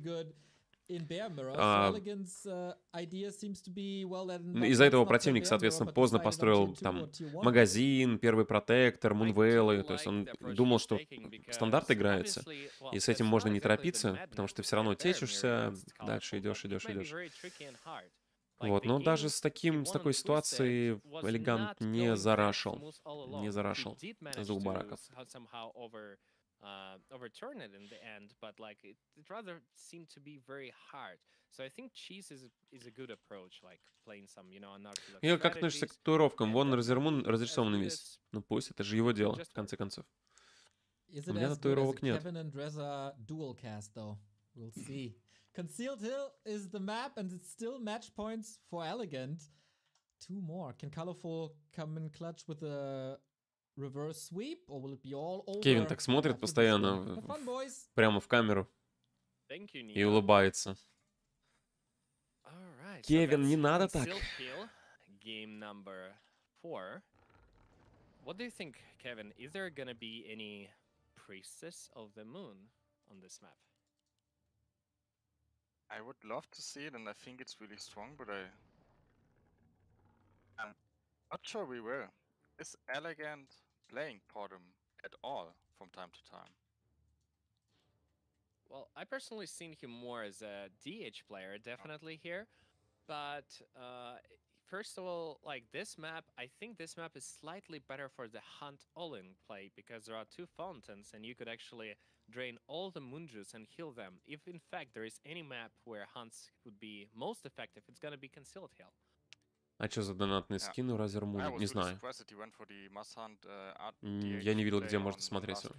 Из-за этого противник, соответственно, поздно построил там магазин, первый протектор, Мунвеллы. То есть он думал, что стандарт играется, и с этим можно не торопиться, потому что ты все равно течешься, дальше идешь. Вот, но даже с такой ситуацией Элегант не зарашил из двух бараков. Overturn it in the end, but like it rather seemed to be very hard. So I think cheese is a good approach, like playing some, you know, unorthodox. И как относишься к татуировкам? Вон Разермун разрисован весь. Ну пусть, это же его дело, в конце концов. У меня татуировок нет. Concealed Hill is the map, and it's still match points for Elegant. 2 more. Can Colorful come in clutch with a reverse sweep, or will it be all over? Кевин так смотрит постоянно, прямо в камеру. И улыбается. Кевин, не надо так. Game number 4. What do you think, Kevin? Is there gonna be any Priestess of the Moon on this map? I would love to see it, and I think it's really strong, but I'm not sure we will. Is Elegant playing Podum at all from time to time? Well, I personally seen him more as a DH player, definitely here. But first of all, like this map, I think this map is slightly better for the Hunt all-in play because there are 2 fountains and you could actually drain all the moon juice and heal them. If in fact there is any map where Hunts would be most effective, it's gonna be Concealed Heal. А что за донатный скин у Разермуна? Не знаю. Я не видел, где можно смотреть его.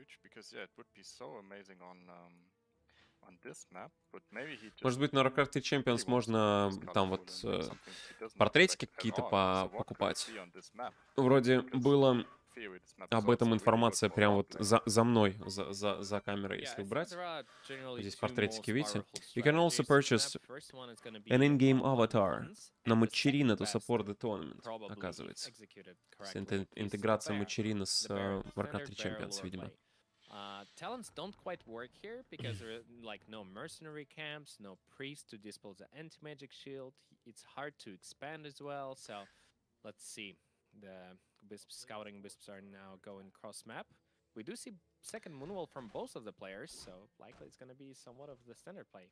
Может быть, на Warcraft Champions можно там вот портретики какие-то покупать. Вроде было об этом информация прям вот за мной, за камерой, если убрать. Здесь портретики, видите? You can also purchase an in-game avatar на Мачерина to support the tournament, оказывается. Интеграция Мачерина с Warcraft Champions, видимо. Talents don't quite work here because there are like no mercenary camps, no priest to dispel the anti-magic shield. It's hard to expand as well, so let's see. The scouting wisps are now going cross map. We do see second moonwall from both of the players, so likely it's going to be somewhat of the standard play.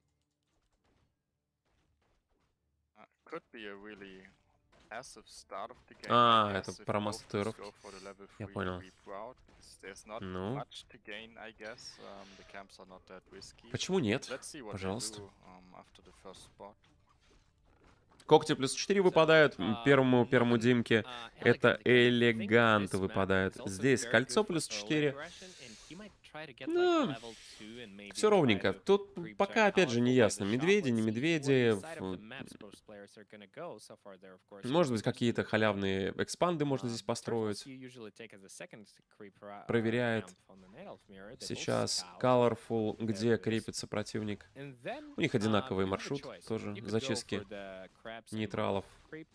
Could be a really passive start of the game. Это про масс татуировки. Я понял. Ну. Почему нет? Пожалуйста. Когти плюс 4 выпадают. Первому Димке. Это элегант выпадает. Здесь кольцо плюс 4. Ну, все ровненько. Тут пока, опять же, не ясно. Медведи, не медведи. Может быть, какие-то халявные экспанды можно здесь построить. Проверяет сейчас Colorful, где крепится противник. У них одинаковый маршрут, тоже зачистки нейтралов.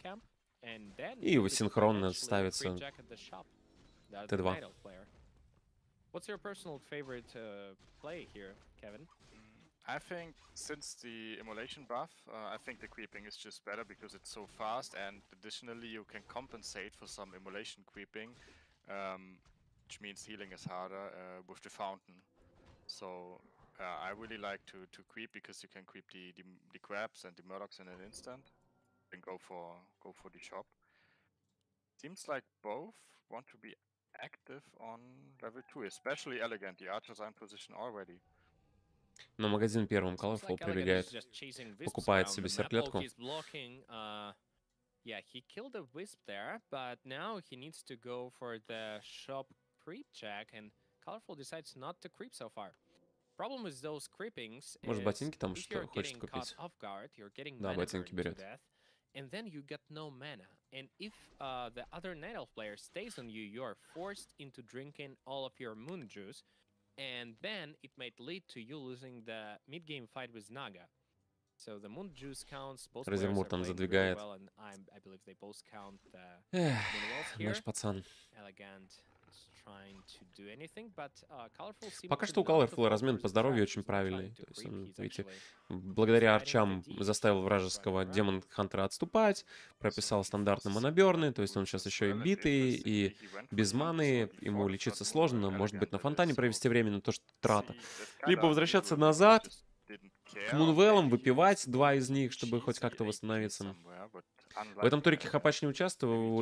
И синхронно ставится Т2. What's your personal favorite play here, Kevin? I think since the immolation buff, I think the creeping is just better because it's so fast, and additionally you can compensate for some immolation creeping, which means healing is harder with the fountain. So I really like to creep because you can creep the crabs and the murlocs in an instant, and go for the shop. Seems like both want to be active on level 2, especially Elegant. The archers are in position already. Но магазин первым Colorful прибегает, покупает себе серклетку. Yeah, he killed a wisp there, but now he needs to go for the shop creep check, and Colorful decides not to creep so far. Problem with those creepings is, может, ботинки там что хочет купить? Да, ботинки берет. And then you get no mana. And if the other Night Elf player stays on you, you are forced into drinking all of your moon juice. And then it might lead to you losing the mid-game fight with Naga. So the moon juice counts, both players are playing really well, and I believe they both count the moonwalls here. Наш пацан. Elegant is trying to do anything, but Colorful seems Пока что у Colorful размен по здоровью очень правильный. То есть он, видите, благодаря арчам заставил вражеского Демон Хантера отступать, прописал стандартные моноберны, то есть он сейчас еще и битый, и без маны, ему лечиться сложно, может быть на фонтане провести время, но то, что трата. Либо возвращаться назад, к Мунвеллам, выпивать 2 из них, чтобы хоть как-то восстановиться. В этом турике Хапач не участвовал,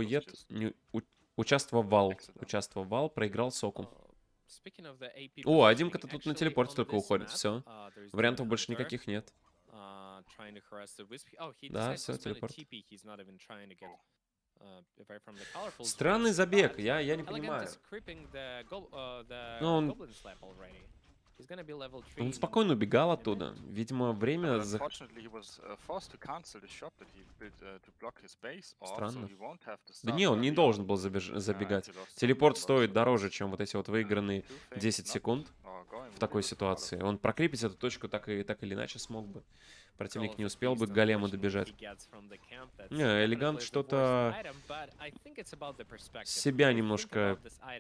участвовал, проиграл Соку. О, а Димка-то тут на телепорте только уходит, все. Вариантов больше никаких нет. Да, все, телепорт. Странный забег, я не понимаю. Ну, он Он спокойно убегал оттуда. Видимо, время... Странно. Да не, он не должен был забегать. Телепорт стоит дороже, чем вот эти вот выигранные 10 секунд в такой ситуации. Он прокрепить эту точку так или иначе смог бы. Противник не успел бы к голему добежать. Не, Элегант что-то себя немножко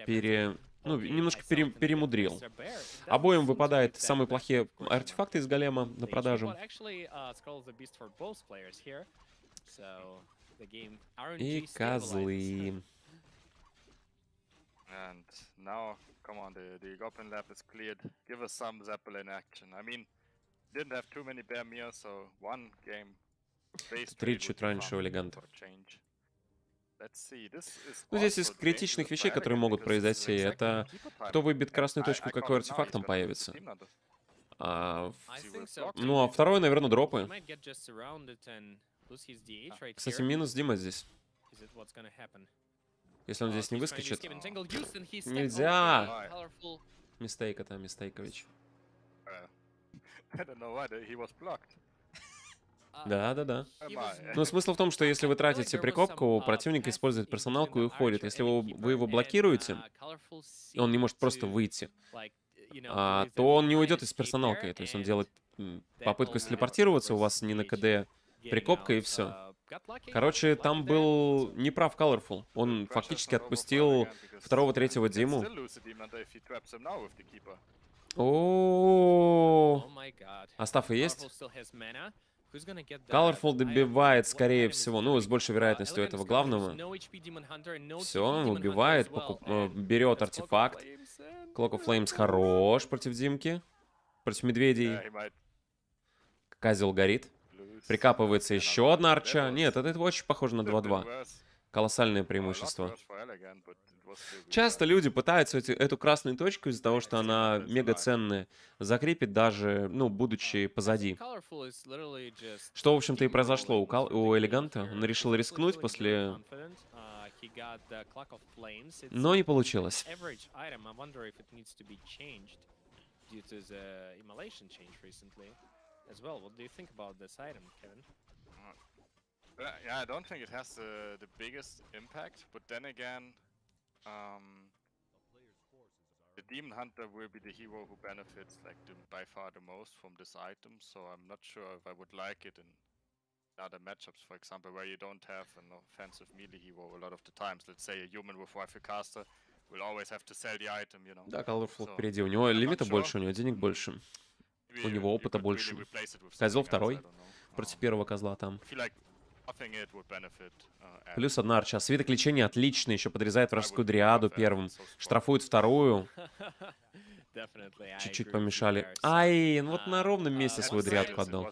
перемудрил. Обоим выпадают самые плохие артефакты из голема на продажу. И козлы. Три чуть раньше у Элеганта. Ну, здесь из критичных вещей, которые могут произойти, это кто выбьет красную точку, какой артефакт там появится. Ну, а второе, наверное, дропы. Кстати, минус Дима здесь. Если он здесь не выскочит... Нельзя! Мистейк это, Мистейкович. Да. Но смысл в том, что если вы тратите прикопку, противник использует персоналку и уходит. Если вы его блокируете, и он не может просто выйти, то он не уйдет из персоналки. То есть он делает попытку телепортироваться, у вас не на КД прикопка и все. Короче, там был неправ Colorful. Он фактически отпустил второго-третьего Диму. О, Астафа есть? Colorful добивает, скорее всего, ну, с большей вероятностью этого главного. Все, он убивает, берет артефакт. Clock of Flames хорош против Димки. Против медведей. Козел горит. Прикапывается еще одна арча. Нет, это очень похоже на 2-2. Колоссальное преимущество. Часто люди пытаются эту красную точку из-за того, что она мега ценная, закрепить даже, ну, будучи позади. Что, в общем-то, и произошло у Элеганта. Он решил рискнуть после... Но не получилось. Yeah, I don't think it has the biggest impact, but then again, the Demon Hunter will be the hero who benefits like by far the most from this item, so I'm not sure if I would like it in other matchups, for example, where you don't have an offensive melee hero a lot of the times. Let's say a human with Rifle Caster will always have to sell the item, you know. Да, Colorful впереди. У него лимита больше, у него денег больше. У него опыта больше. Козел второй против первого козла там. Плюс одна арча. Свиток лечения отлично. Еще подрезает вражескую дриаду первым. Штрафует вторую. Чуть-чуть помешали. Ай, ну вот на ровном месте свою дриадку отдал.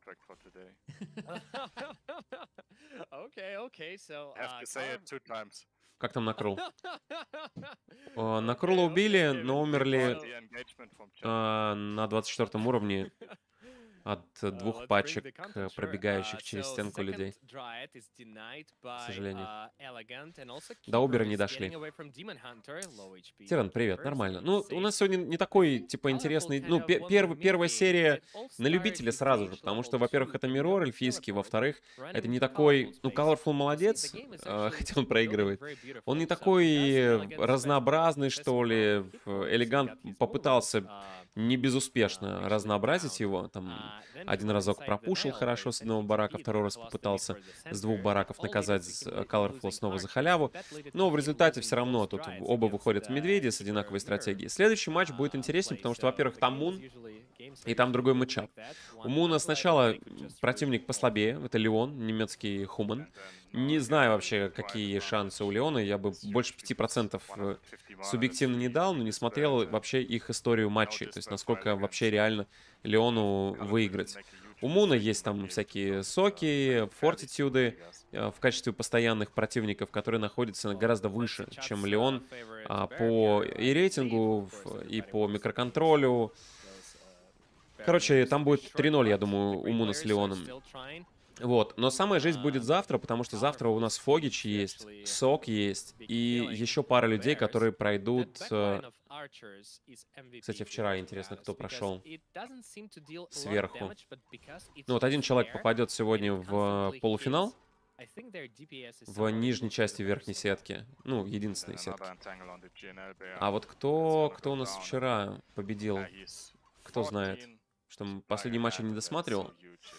Как там Накрул? Накрула убили, но умерли на 24 уровне. От двух пачек, пробегающих через стенку людей. К сожалению. До Убера не дошли. Тиран, привет, нормально. Ну, у нас сегодня не такой, типа, интересный... Ну, первая серия на любителя сразу же, потому что, во-первых, это Миррор эльфийский, во-вторых, это не такой... Ну, Colorful молодец, хотя он проигрывает. Он не такой разнообразный, что ли. Элегант попытался не безуспешно разнообразить его. Там один разок пропушил хорошо с одного барака, второй раз попытался с двух бараков наказать Colorful снова за халяву. Но в результате все равно тут оба выходят в медведи с одинаковой стратегией. Следующий матч будет интереснее, потому что, во-первых, там Мун, и там другой матчап. У Муна сначала противник послабее, это Леон, немецкий Хуман. Не знаю вообще, какие шансы у Леона, я бы больше 5% субъективно не дал, но не смотрел вообще их историю матчей, то есть насколько вообще реально Леону выиграть. У Муна есть там всякие соки, фортитюды в качестве постоянных противников, которые находятся гораздо выше, чем Леон по и рейтингу, и по микроконтролю. Короче, там будет 3-0, я думаю, у Муна с Леоном. Вот, но самая жесть будет завтра, потому что завтра у нас Фогич есть, Сок есть, и еще пара людей, которые пройдут... Кстати, вчера интересно, кто прошел сверху. Ну вот один человек попадет сегодня в полуфинал, в нижней части верхней сетки, ну, единственной сетки. А вот кто у нас вчера победил, кто знает, что последний матч я не досматривал.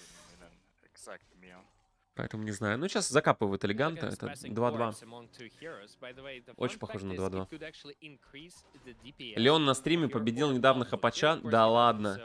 Поэтому не знаю. Ну, сейчас закапывают элеганта. Это 2-2. Очень похоже на 2-2. Леон на стриме победил недавно Хапача. Да ладно.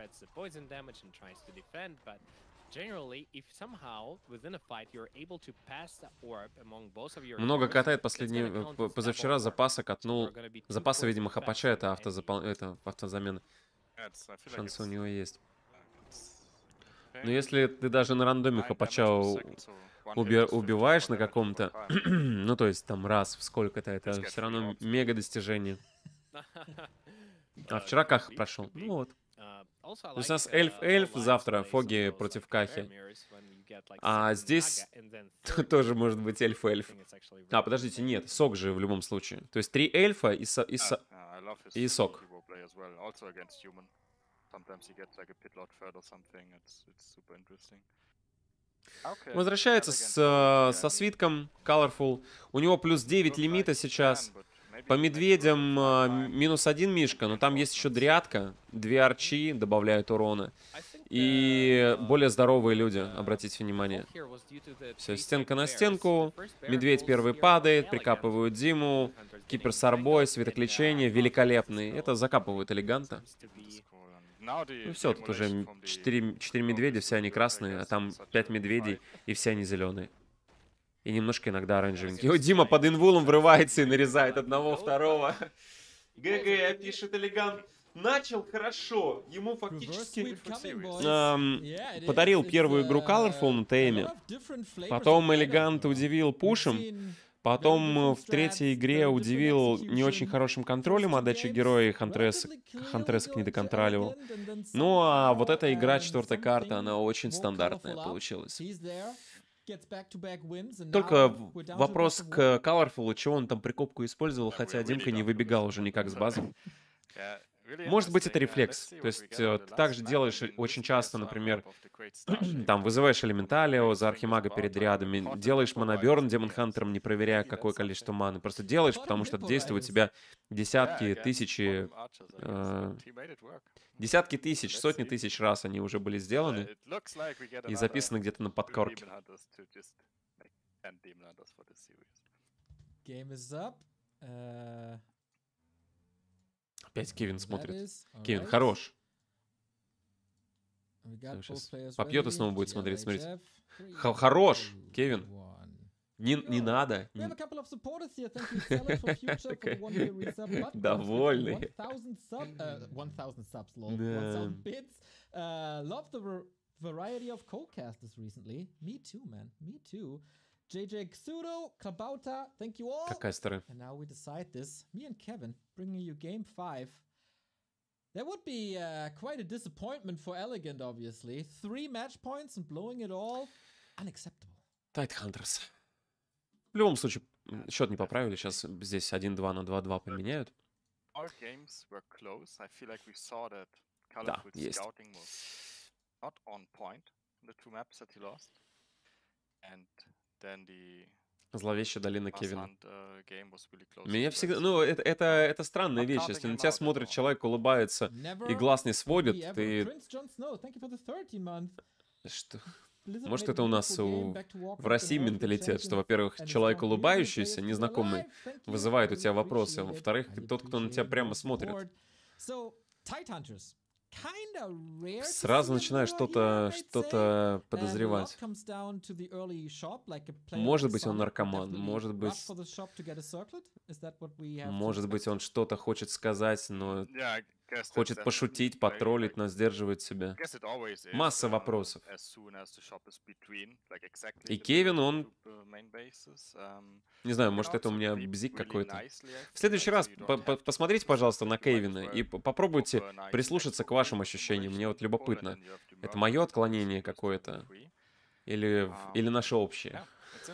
Много катает позавчера запаса катнул. Запасы, видимо, Хапача. Это автозамена. Шансы у него есть. Но если ты даже на рандоме Хапача убиваешь на каком-то, ну то есть там раз в сколько-то, это все равно мега достижение. А вчера Каха прошел. Ну вот. То есть у нас эльф завтра, Фоги против Кахи. А здесь тоже может быть эльф. А, подождите, нет, Сок же в любом случае. То есть 3 эльфа и Сок. Возвращается со свитком Colorful. У него плюс 9 лимита сейчас. По медведям -1 мишка, но там есть еще дрядка. 2 арчи добавляют урона. И более здоровые люди, обратите внимание. Все, стенка на стенку. Медведь первый падает, прикапывают Диму. Кипер с арбой, светоклечение. Великолепный. Это закапывают элеганта. Ну все, тут уже 4 медведя, все они красные, а там 5 медведей, и все они зеленые. И немножко иногда оранжевенькие. О, Дима под инвулом врывается и нарезает одного, второго. ГГ, пишет элегант. Начал хорошо. Ему фактически подарил первую игру Colorful на ТМе. Потом элегант удивил пушем. Потом в третьей игре удивил не очень хорошим контролем отдачи героя, Хантресок не доконтроливал. Ну а вот эта игра, 4-я карта, она очень стандартная получилась. Только вопрос к Colorful, чего он там прикопку использовал, хотя Димка не выбегал уже никак с базы. Может быть, это рефлекс. То есть ты также делаешь очень часто, например, там вызываешь элементалио за архимага перед рядами, делаешь моноберн демон-хантером, не проверяя, какое количество маны. Просто делаешь, потому что это действует у тебя десятки тысяч, сотни тысяч раз они уже были сделаны и записаны где-то на подкорке. Опять Кевин смотрит. Кевин, хорош. Сейчас попьет и снова будет смотреть. Смотрите. Хорош, Кевин. Не надо. Довольный. JJ Xudo, Kabauta, thank you all. Какая старая. And now we decide this. Me and Kevin bringing you game 5. That would be quite a disappointment for Elegant, obviously. 3 match points and blowing it all. Unacceptable. Tidhunters. В любом случае, счет не поправили. Сейчас здесь 1-2 на 2-2 поменяют. Да, есть. Зловещая долина Кевина. Меня всегда... Ну, это странная вещь. Если на тебя смотрит человек, улыбается и глаз не сводит, ты... Что? Может, это у нас в России менталитет, что, во-первых, человек улыбающийся, незнакомый, вызывает у тебя вопросы, а во-вторых, тот, кто на тебя прямо смотрит. Сразу начинаешь что-то подозревать. Может быть, он наркоман, может быть, он что-то хочет сказать, но хочет пошутить, потроллить, но сдерживает себя. Масса вопросов. И Кевин, он... Не знаю, может, это у меня бзик какой-то. В следующий раз посмотрите, пожалуйста, на Кевина и попробуйте прислушаться к вашим ощущениям. Мне вот любопытно. Это мое отклонение какое-то? Или наши общие?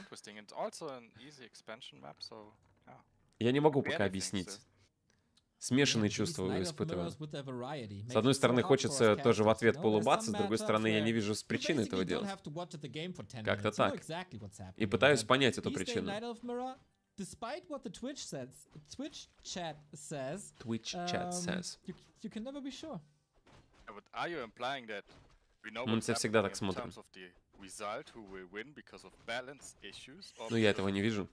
Я не могу пока объяснить. Смешанные чувства испытываю. С одной стороны, хочется тоже в ответ поулыбаться, с другой стороны, я не вижу причины этого делать. Как-то так. И пытаюсь понять эту причину. Despite what the Twitch chat says, you can never be sure. Мы все всегда так смотрим. Но я этого не вижу.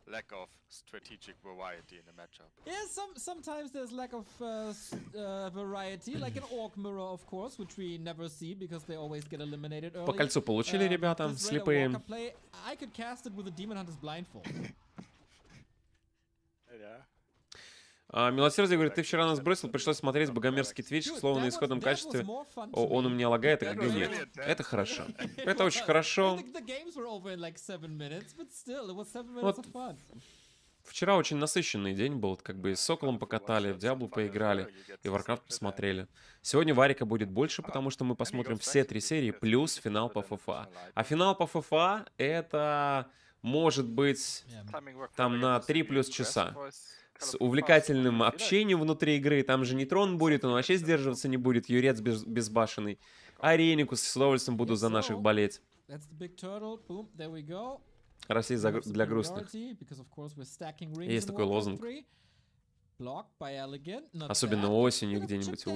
Yeah, sometimes there's lack of variety, like an Orc Mirror, of course, which we never see because they always get eliminated early. По кольцу получили, ребята, слепые. I could cast it with a Demon Hunter's Blindfold. Милосердие говорит, ты вчера нас бросил, пришлось смотреть богомерзкий твич, словно на исходном качестве. Он у меня лагает, а как нет. Это хорошо. Это очень хорошо. Вот вчера очень насыщенный день был, как бы и с Соколом покатали, в Диаблу поиграли, и Warcraft посмотрели. Сегодня Варика будет больше, потому что мы посмотрим все 3 серии, плюс финал по ФФА. А финал по ФФА это может быть там на 3 плюс часа. С увлекательным общением внутри игры. Там же не трон будет, он вообще сдерживаться не будет. Юрец безбашенный. А Реникус с удовольствием буду за наших болеть. Россия для грустных. Есть такой лозунг. Особенно осенью где-нибудь.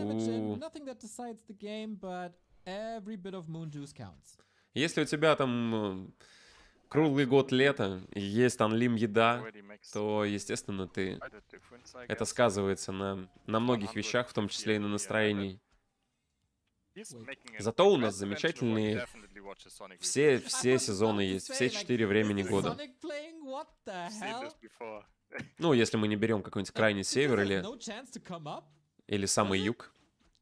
Если у тебя там круглый год лета, и есть анлим еда, то, естественно, это сказывается на многих вещах, в том числе и на настроении. Зато у нас замечательные все сезоны есть, все 4 времени года. Ну, если мы не берем какой-нибудь крайний север или самый юг.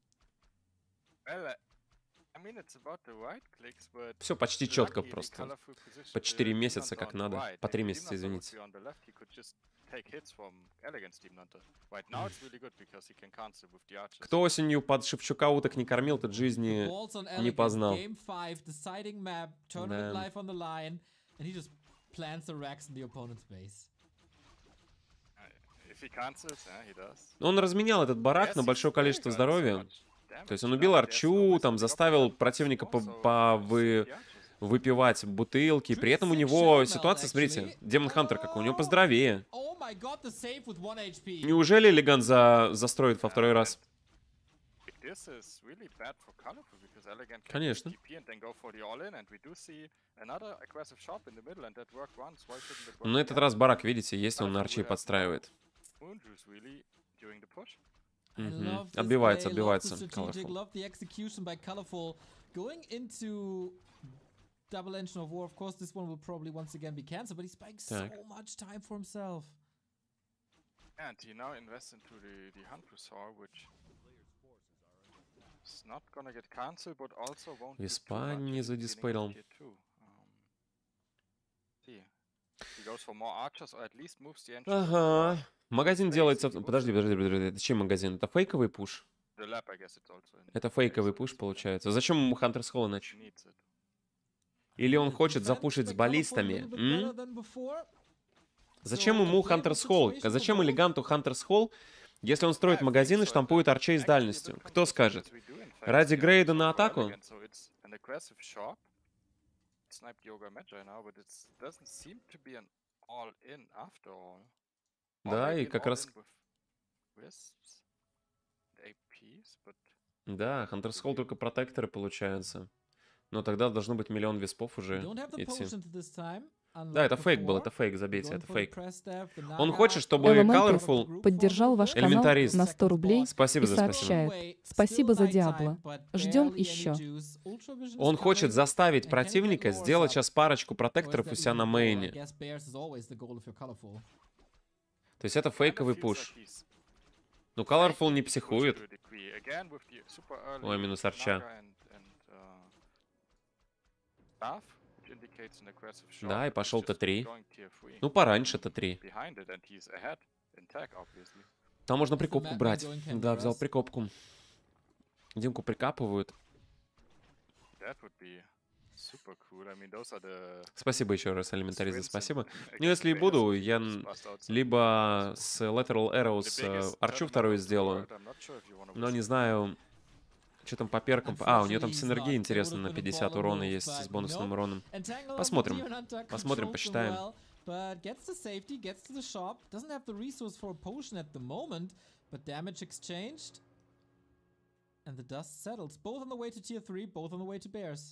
Все почти четко просто. По 4 месяца как надо. По 3 месяца, извините. Кто осенью под Шевчука уток не кормил, тот жизни не познал. Он разменял этот барак на большое количество здоровья. То есть он убил Арчу, там заставил противника выпивать бутылки. При этом у него ситуация, смотрите, Демон Хантер какой, у него поздоровее. Неужели Леган застроит во второй раз? Конечно. Но на этот раз барак, видите, есть, он на Арчи подстраивает. Отбивается Colorful. Double Engine of War, of course, this one will probably once again be cancelled, but he's buying so much time for himself. And he now invests into the Huntress Hall, which is not gonna get cancelled, but also won't. В Испании задиспейлил. Ага. Магазин делается... Подожди, это чем магазин? Это фейковый пуш? Это фейковый пуш, получается. Зачем ему Hunter's Hall иначе? Или он хочет запушить с баллистами? Зачем ему Hunter's Hall? Зачем элеганту Hunter's Hall, если он строит магазин и штампует арчей с дальностью? Кто скажет? Ради грейда на атаку? Да, и как раз... Да, Hunter's Hall только протекторы получаются. Но тогда должно быть миллион виспов уже идти. Да, это фейк был, это фейк, забейте, это фейк. Он хочет, чтобы Colorful поддержал ваш канал на 100 рублей спасибо и сообщает: спасибо за Диабло. Ждем еще. Он хочет заставить противника сделать сейчас парочку протекторов у себя на мейне. То есть это фейковый пуш. Ну, Colorful не психует. Ой, минус арча. Да, и пошел Т3. Ну, пораньше Т3. Там можно прикопку брать. Да, взял прикопку. Димку прикапывают. Спасибо еще раз, Elementary, за спасибо. Ну, если и буду, я либо с Lateral Arrows арчу вторую сделаю, но не знаю, что там по перкам. А, у нее там синергия, интересно, на 50 урона есть с бонусным уроном. Посмотрим. Посмотрим, посчитаем. But gets to safety, gets to the shop, doesn't have the resource for a potion at the moment, but damage exchanged, and the dust settles. Both on the way to tier 3, both on the way to bears.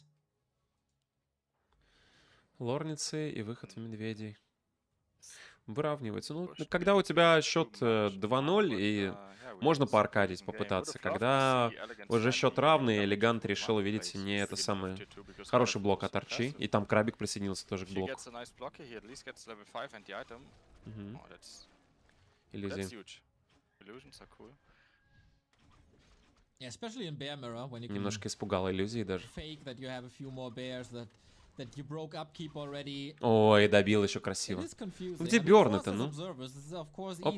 Лорницы и выход в медведей. Выравнивается. Ну, когда у тебя счет 2-0, и можно поаркадить, попытаться. Когда уже счет равный, Элегант решил, видите, не это самое. Хороший блок от арчи. И там крабик присоединился тоже к блоку. Иллюзии. Немножко испугала иллюзии даже. Ой, добил еще красиво. Где Бёрн-то, ну? Оп.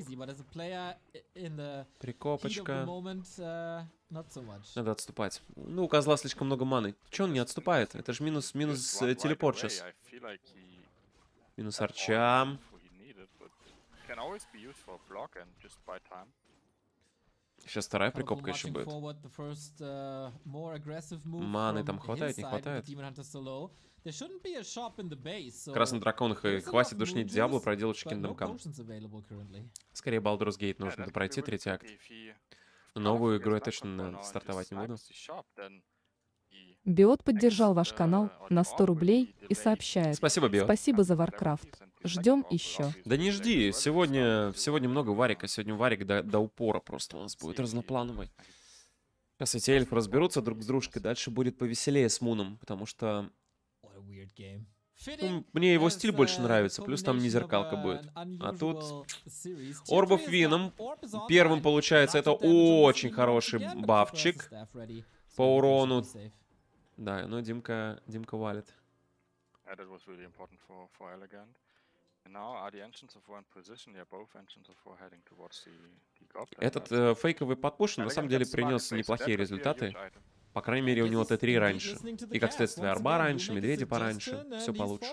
Прикопочка. Надо отступать. Ну, у козла слишком много маны. Че он не отступает? Это же минус телепорт сейчас. Минус арча. Сейчас вторая прикопка еще будет. Маны там хватает, не хватает? Красный дракон хватит душнить Диабло, проделать Kingdom Come. Скорее Baldur's Gate нужно пройти, третий акт. Новую игру я точно стартовать не буду. Биот поддержал ваш канал на 100 рублей и сообщает. Спасибо, Биот. Спасибо за Warcraft. Ждем еще. Да не жди, сегодня много варика. Сегодня варик до упора просто у нас будет разноплановый. Сейчас эти эльфы разберутся друг с дружкой, дальше будет повеселее с Муном, потому что... Ну, мне его стиль больше нравится, плюс там не зеркалка будет. А тут Orb of Venom первым получается, это очень хороший бафчик по урону. Да, но Димка валит. Этот фейковый подпушен на самом деле принес неплохие результаты. По крайней мере, у него Т3 раньше. И, как следствие, арба раньше, медведи пораньше. Все получше.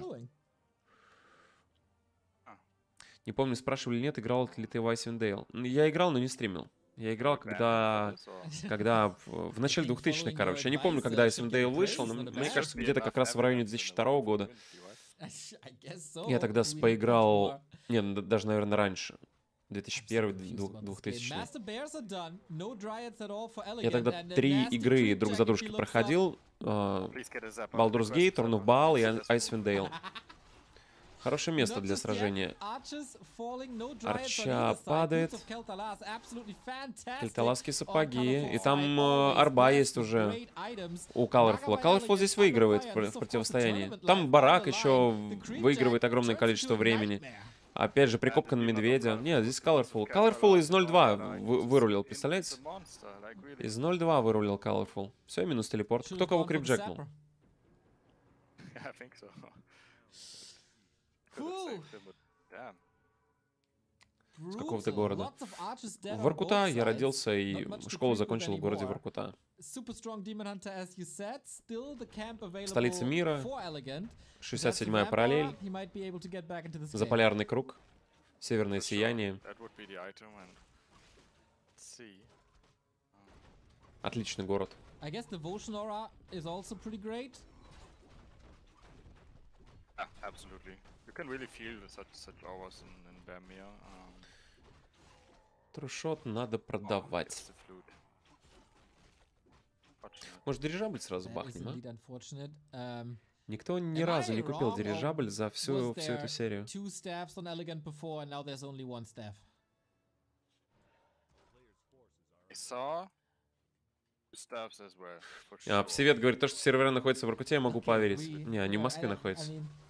Не помню, спрашивали или нет, играл ли ты в Icewind Dale. Я играл, но не стримил. Я играл, когда в начале 2000-х, короче. Я не помню, когда Icewind Dale вышел, но мне кажется, где-то как раз в районе 2002 года. Я тогда поиграл... Нет, даже, наверное, раньше. 2001-2000. Я тогда 3 игры друг за дружкой проходил. Baldur's Gate, Throne of Baal и Icewind Dale. Хорошее место для сражения. Арча падает. Кельталасские сапоги. И там арба есть уже у Colorful. Colorful здесь выигрывает в противостоянии. Там барак еще выигрывает огромное количество времени. Опять же, прикопка на медведя. Нет, здесь Colorful. Colorful из 0.2 вырулил, представляете? Из 0.2 вырулил Colorful. Все, минус телепорт. Кто кого крипджекнул? С какого-то города. В Воркута я родился и школу закончил в городе Воркута. Столица мира. 67-я параллель. Заполярный круг. Северное сияние. Отличный город. Трушот надо продавать. Может, дирижабль сразу бахнем, а? Никто ни разу не купил дирижабль за всю эту серию. Всевет говорит, то, что сервера находятся в Воркуте, я могу поверить. Не, они в Москве находятся.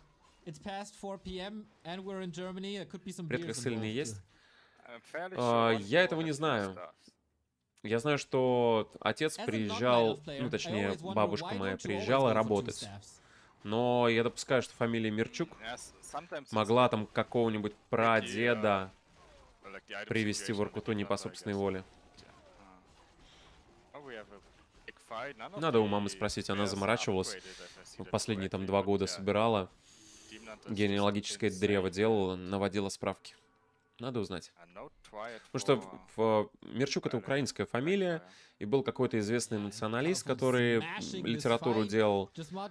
Предках ссыльные есть? Я этого не знаю. Я знаю, что отец приезжал, ну, точнее, бабушка моя приезжала работать. Но я допускаю, что фамилия Мирчук могла там какого-нибудь прадеда привезти в Воркуту не по собственной воле. Надо у мамы спросить, она заморачивалась. Последние там 2 года собирала. Генеалогическое древо делала, наводила справки. Надо узнать. Потому что Мерчук — это украинская фамилия, и был какой-то известный националист, который литературу делал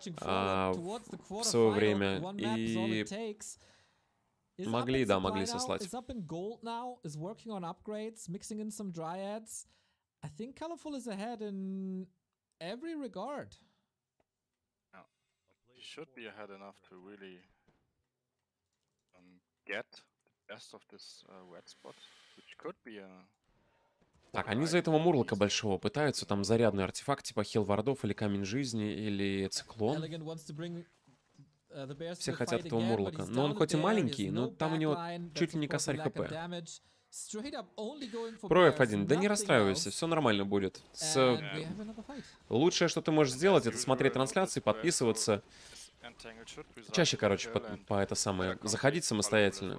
в свое время, и могли сослать. Так, они из-за этого мурлока большого пытаются, там зарядный артефакт типа Хилвардов или Камень Жизни или Циклон. Все хотят этого мурлока. Но он хоть и маленький, но там у него чуть ли не косарь хп. Про F1, да не расстраивайся, все нормально будет. Лучшее, что ты можешь сделать, это смотреть трансляции, подписываться. Чаще, короче, по это самое, заходить самостоятельно.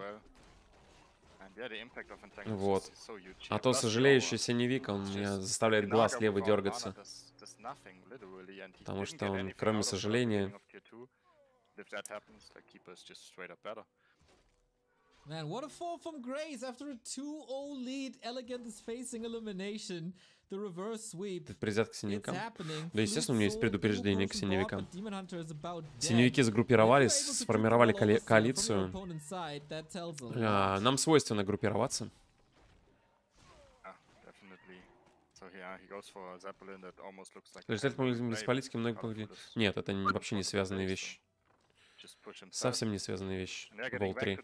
Вот. А то сожалеющий синевик, он меня заставляет глаз левый дергаться. Потому что он, кроме сожаления... Man, what a fall from grace after a 2-0 lead. Elegant is facing elimination. The reverse sweep. Ты призят к синевикам? Да, естественно, у меня есть предупреждение к синевикам. Синевики сгруппировались, сформировали коалицию. Нам свойственно группироваться. Результат политики многие... Нет, это вообще не связанные вещи. Совсем не связанные вещи. Вол 3.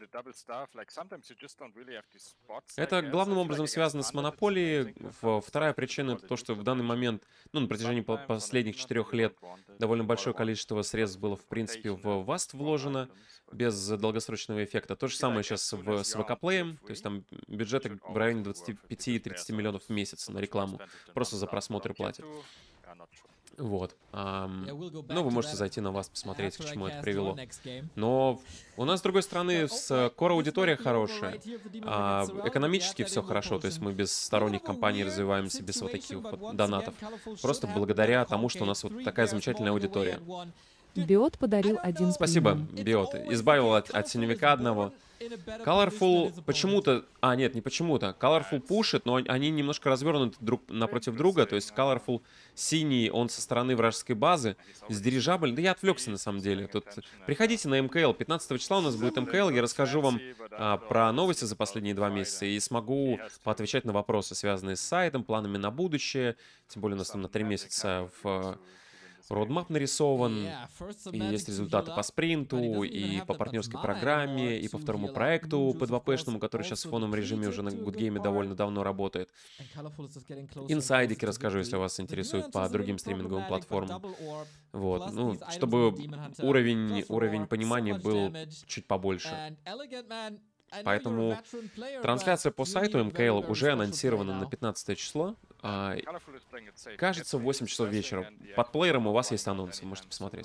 Это главным образом связано с монополией. Вторая причина — это то, что в данный момент, на протяжении последних 4 лет довольно большое количество средств было, в принципе, в Vast вложено, без долгосрочного эффекта. То же самое сейчас с ВК-плеем, то есть там бюджеты в районе 25-30 миллионов в месяц на рекламу. Просто за просмотры платят. Вот. Ну, вы можете зайти на вас, посмотреть, к чему это привело. Но у нас, с другой стороны, core-аудитория хорошая. Экономически все хорошо, то есть мы без сторонних компаний развиваемся, без вот таких вот донатов. Просто благодаря тому, что у нас вот такая замечательная аудитория. Биот подарил 1 Спасибо, Биот. Избавил от синевика одного. Colorful почему-то... нет, не почему-то. Colorful пушит, но они немножко развернуты друг напротив друга. То есть Colorful синий, он со стороны вражеской базы. С дирижабль... Да я отвлекся на самом деле. Тут приходите на МКЛ. 15 числа у нас будет МКЛ. Я расскажу вам про новости за последние 2 месяца. И смогу поотвечать на вопросы, связанные с сайтом, планами на будущее. Тем более у нас там на 3 месяца в... Родмап нарисован, и есть результаты по спринту, и по партнерской программе, и по второму проекту по 2P-шному, который сейчас в фоновом режиме уже на Гудгейме довольно давно работает. Инсайдики расскажу, если вас интересует, по другим стриминговым платформам. Вот, ну, чтобы уровень понимания был чуть побольше. Поэтому трансляция по сайту МКЛ уже анонсирована на 15 число. Кажется, в 8 часов вечера. Под плеером у вас есть анонсы, можете посмотреть.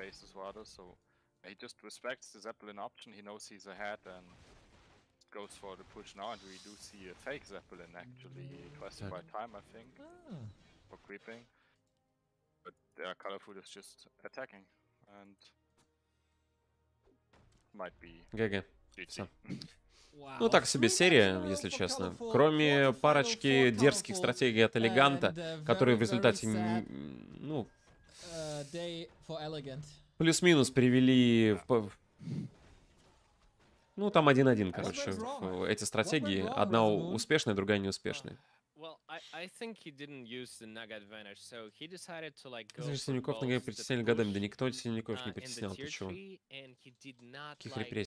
ГГ. Все. Ну, так себе серия, если честно. Кроме парочки дерзких стратегий от Элеганта, которые в результате, ну, плюс-минус привели... Ну, там 1-1, короче, эти стратегии. Одна успешная, другая неуспешная. Синяков на ГГ притесняли годами. Да никто Синяков не притеснял, ты чего? Каких репрессий?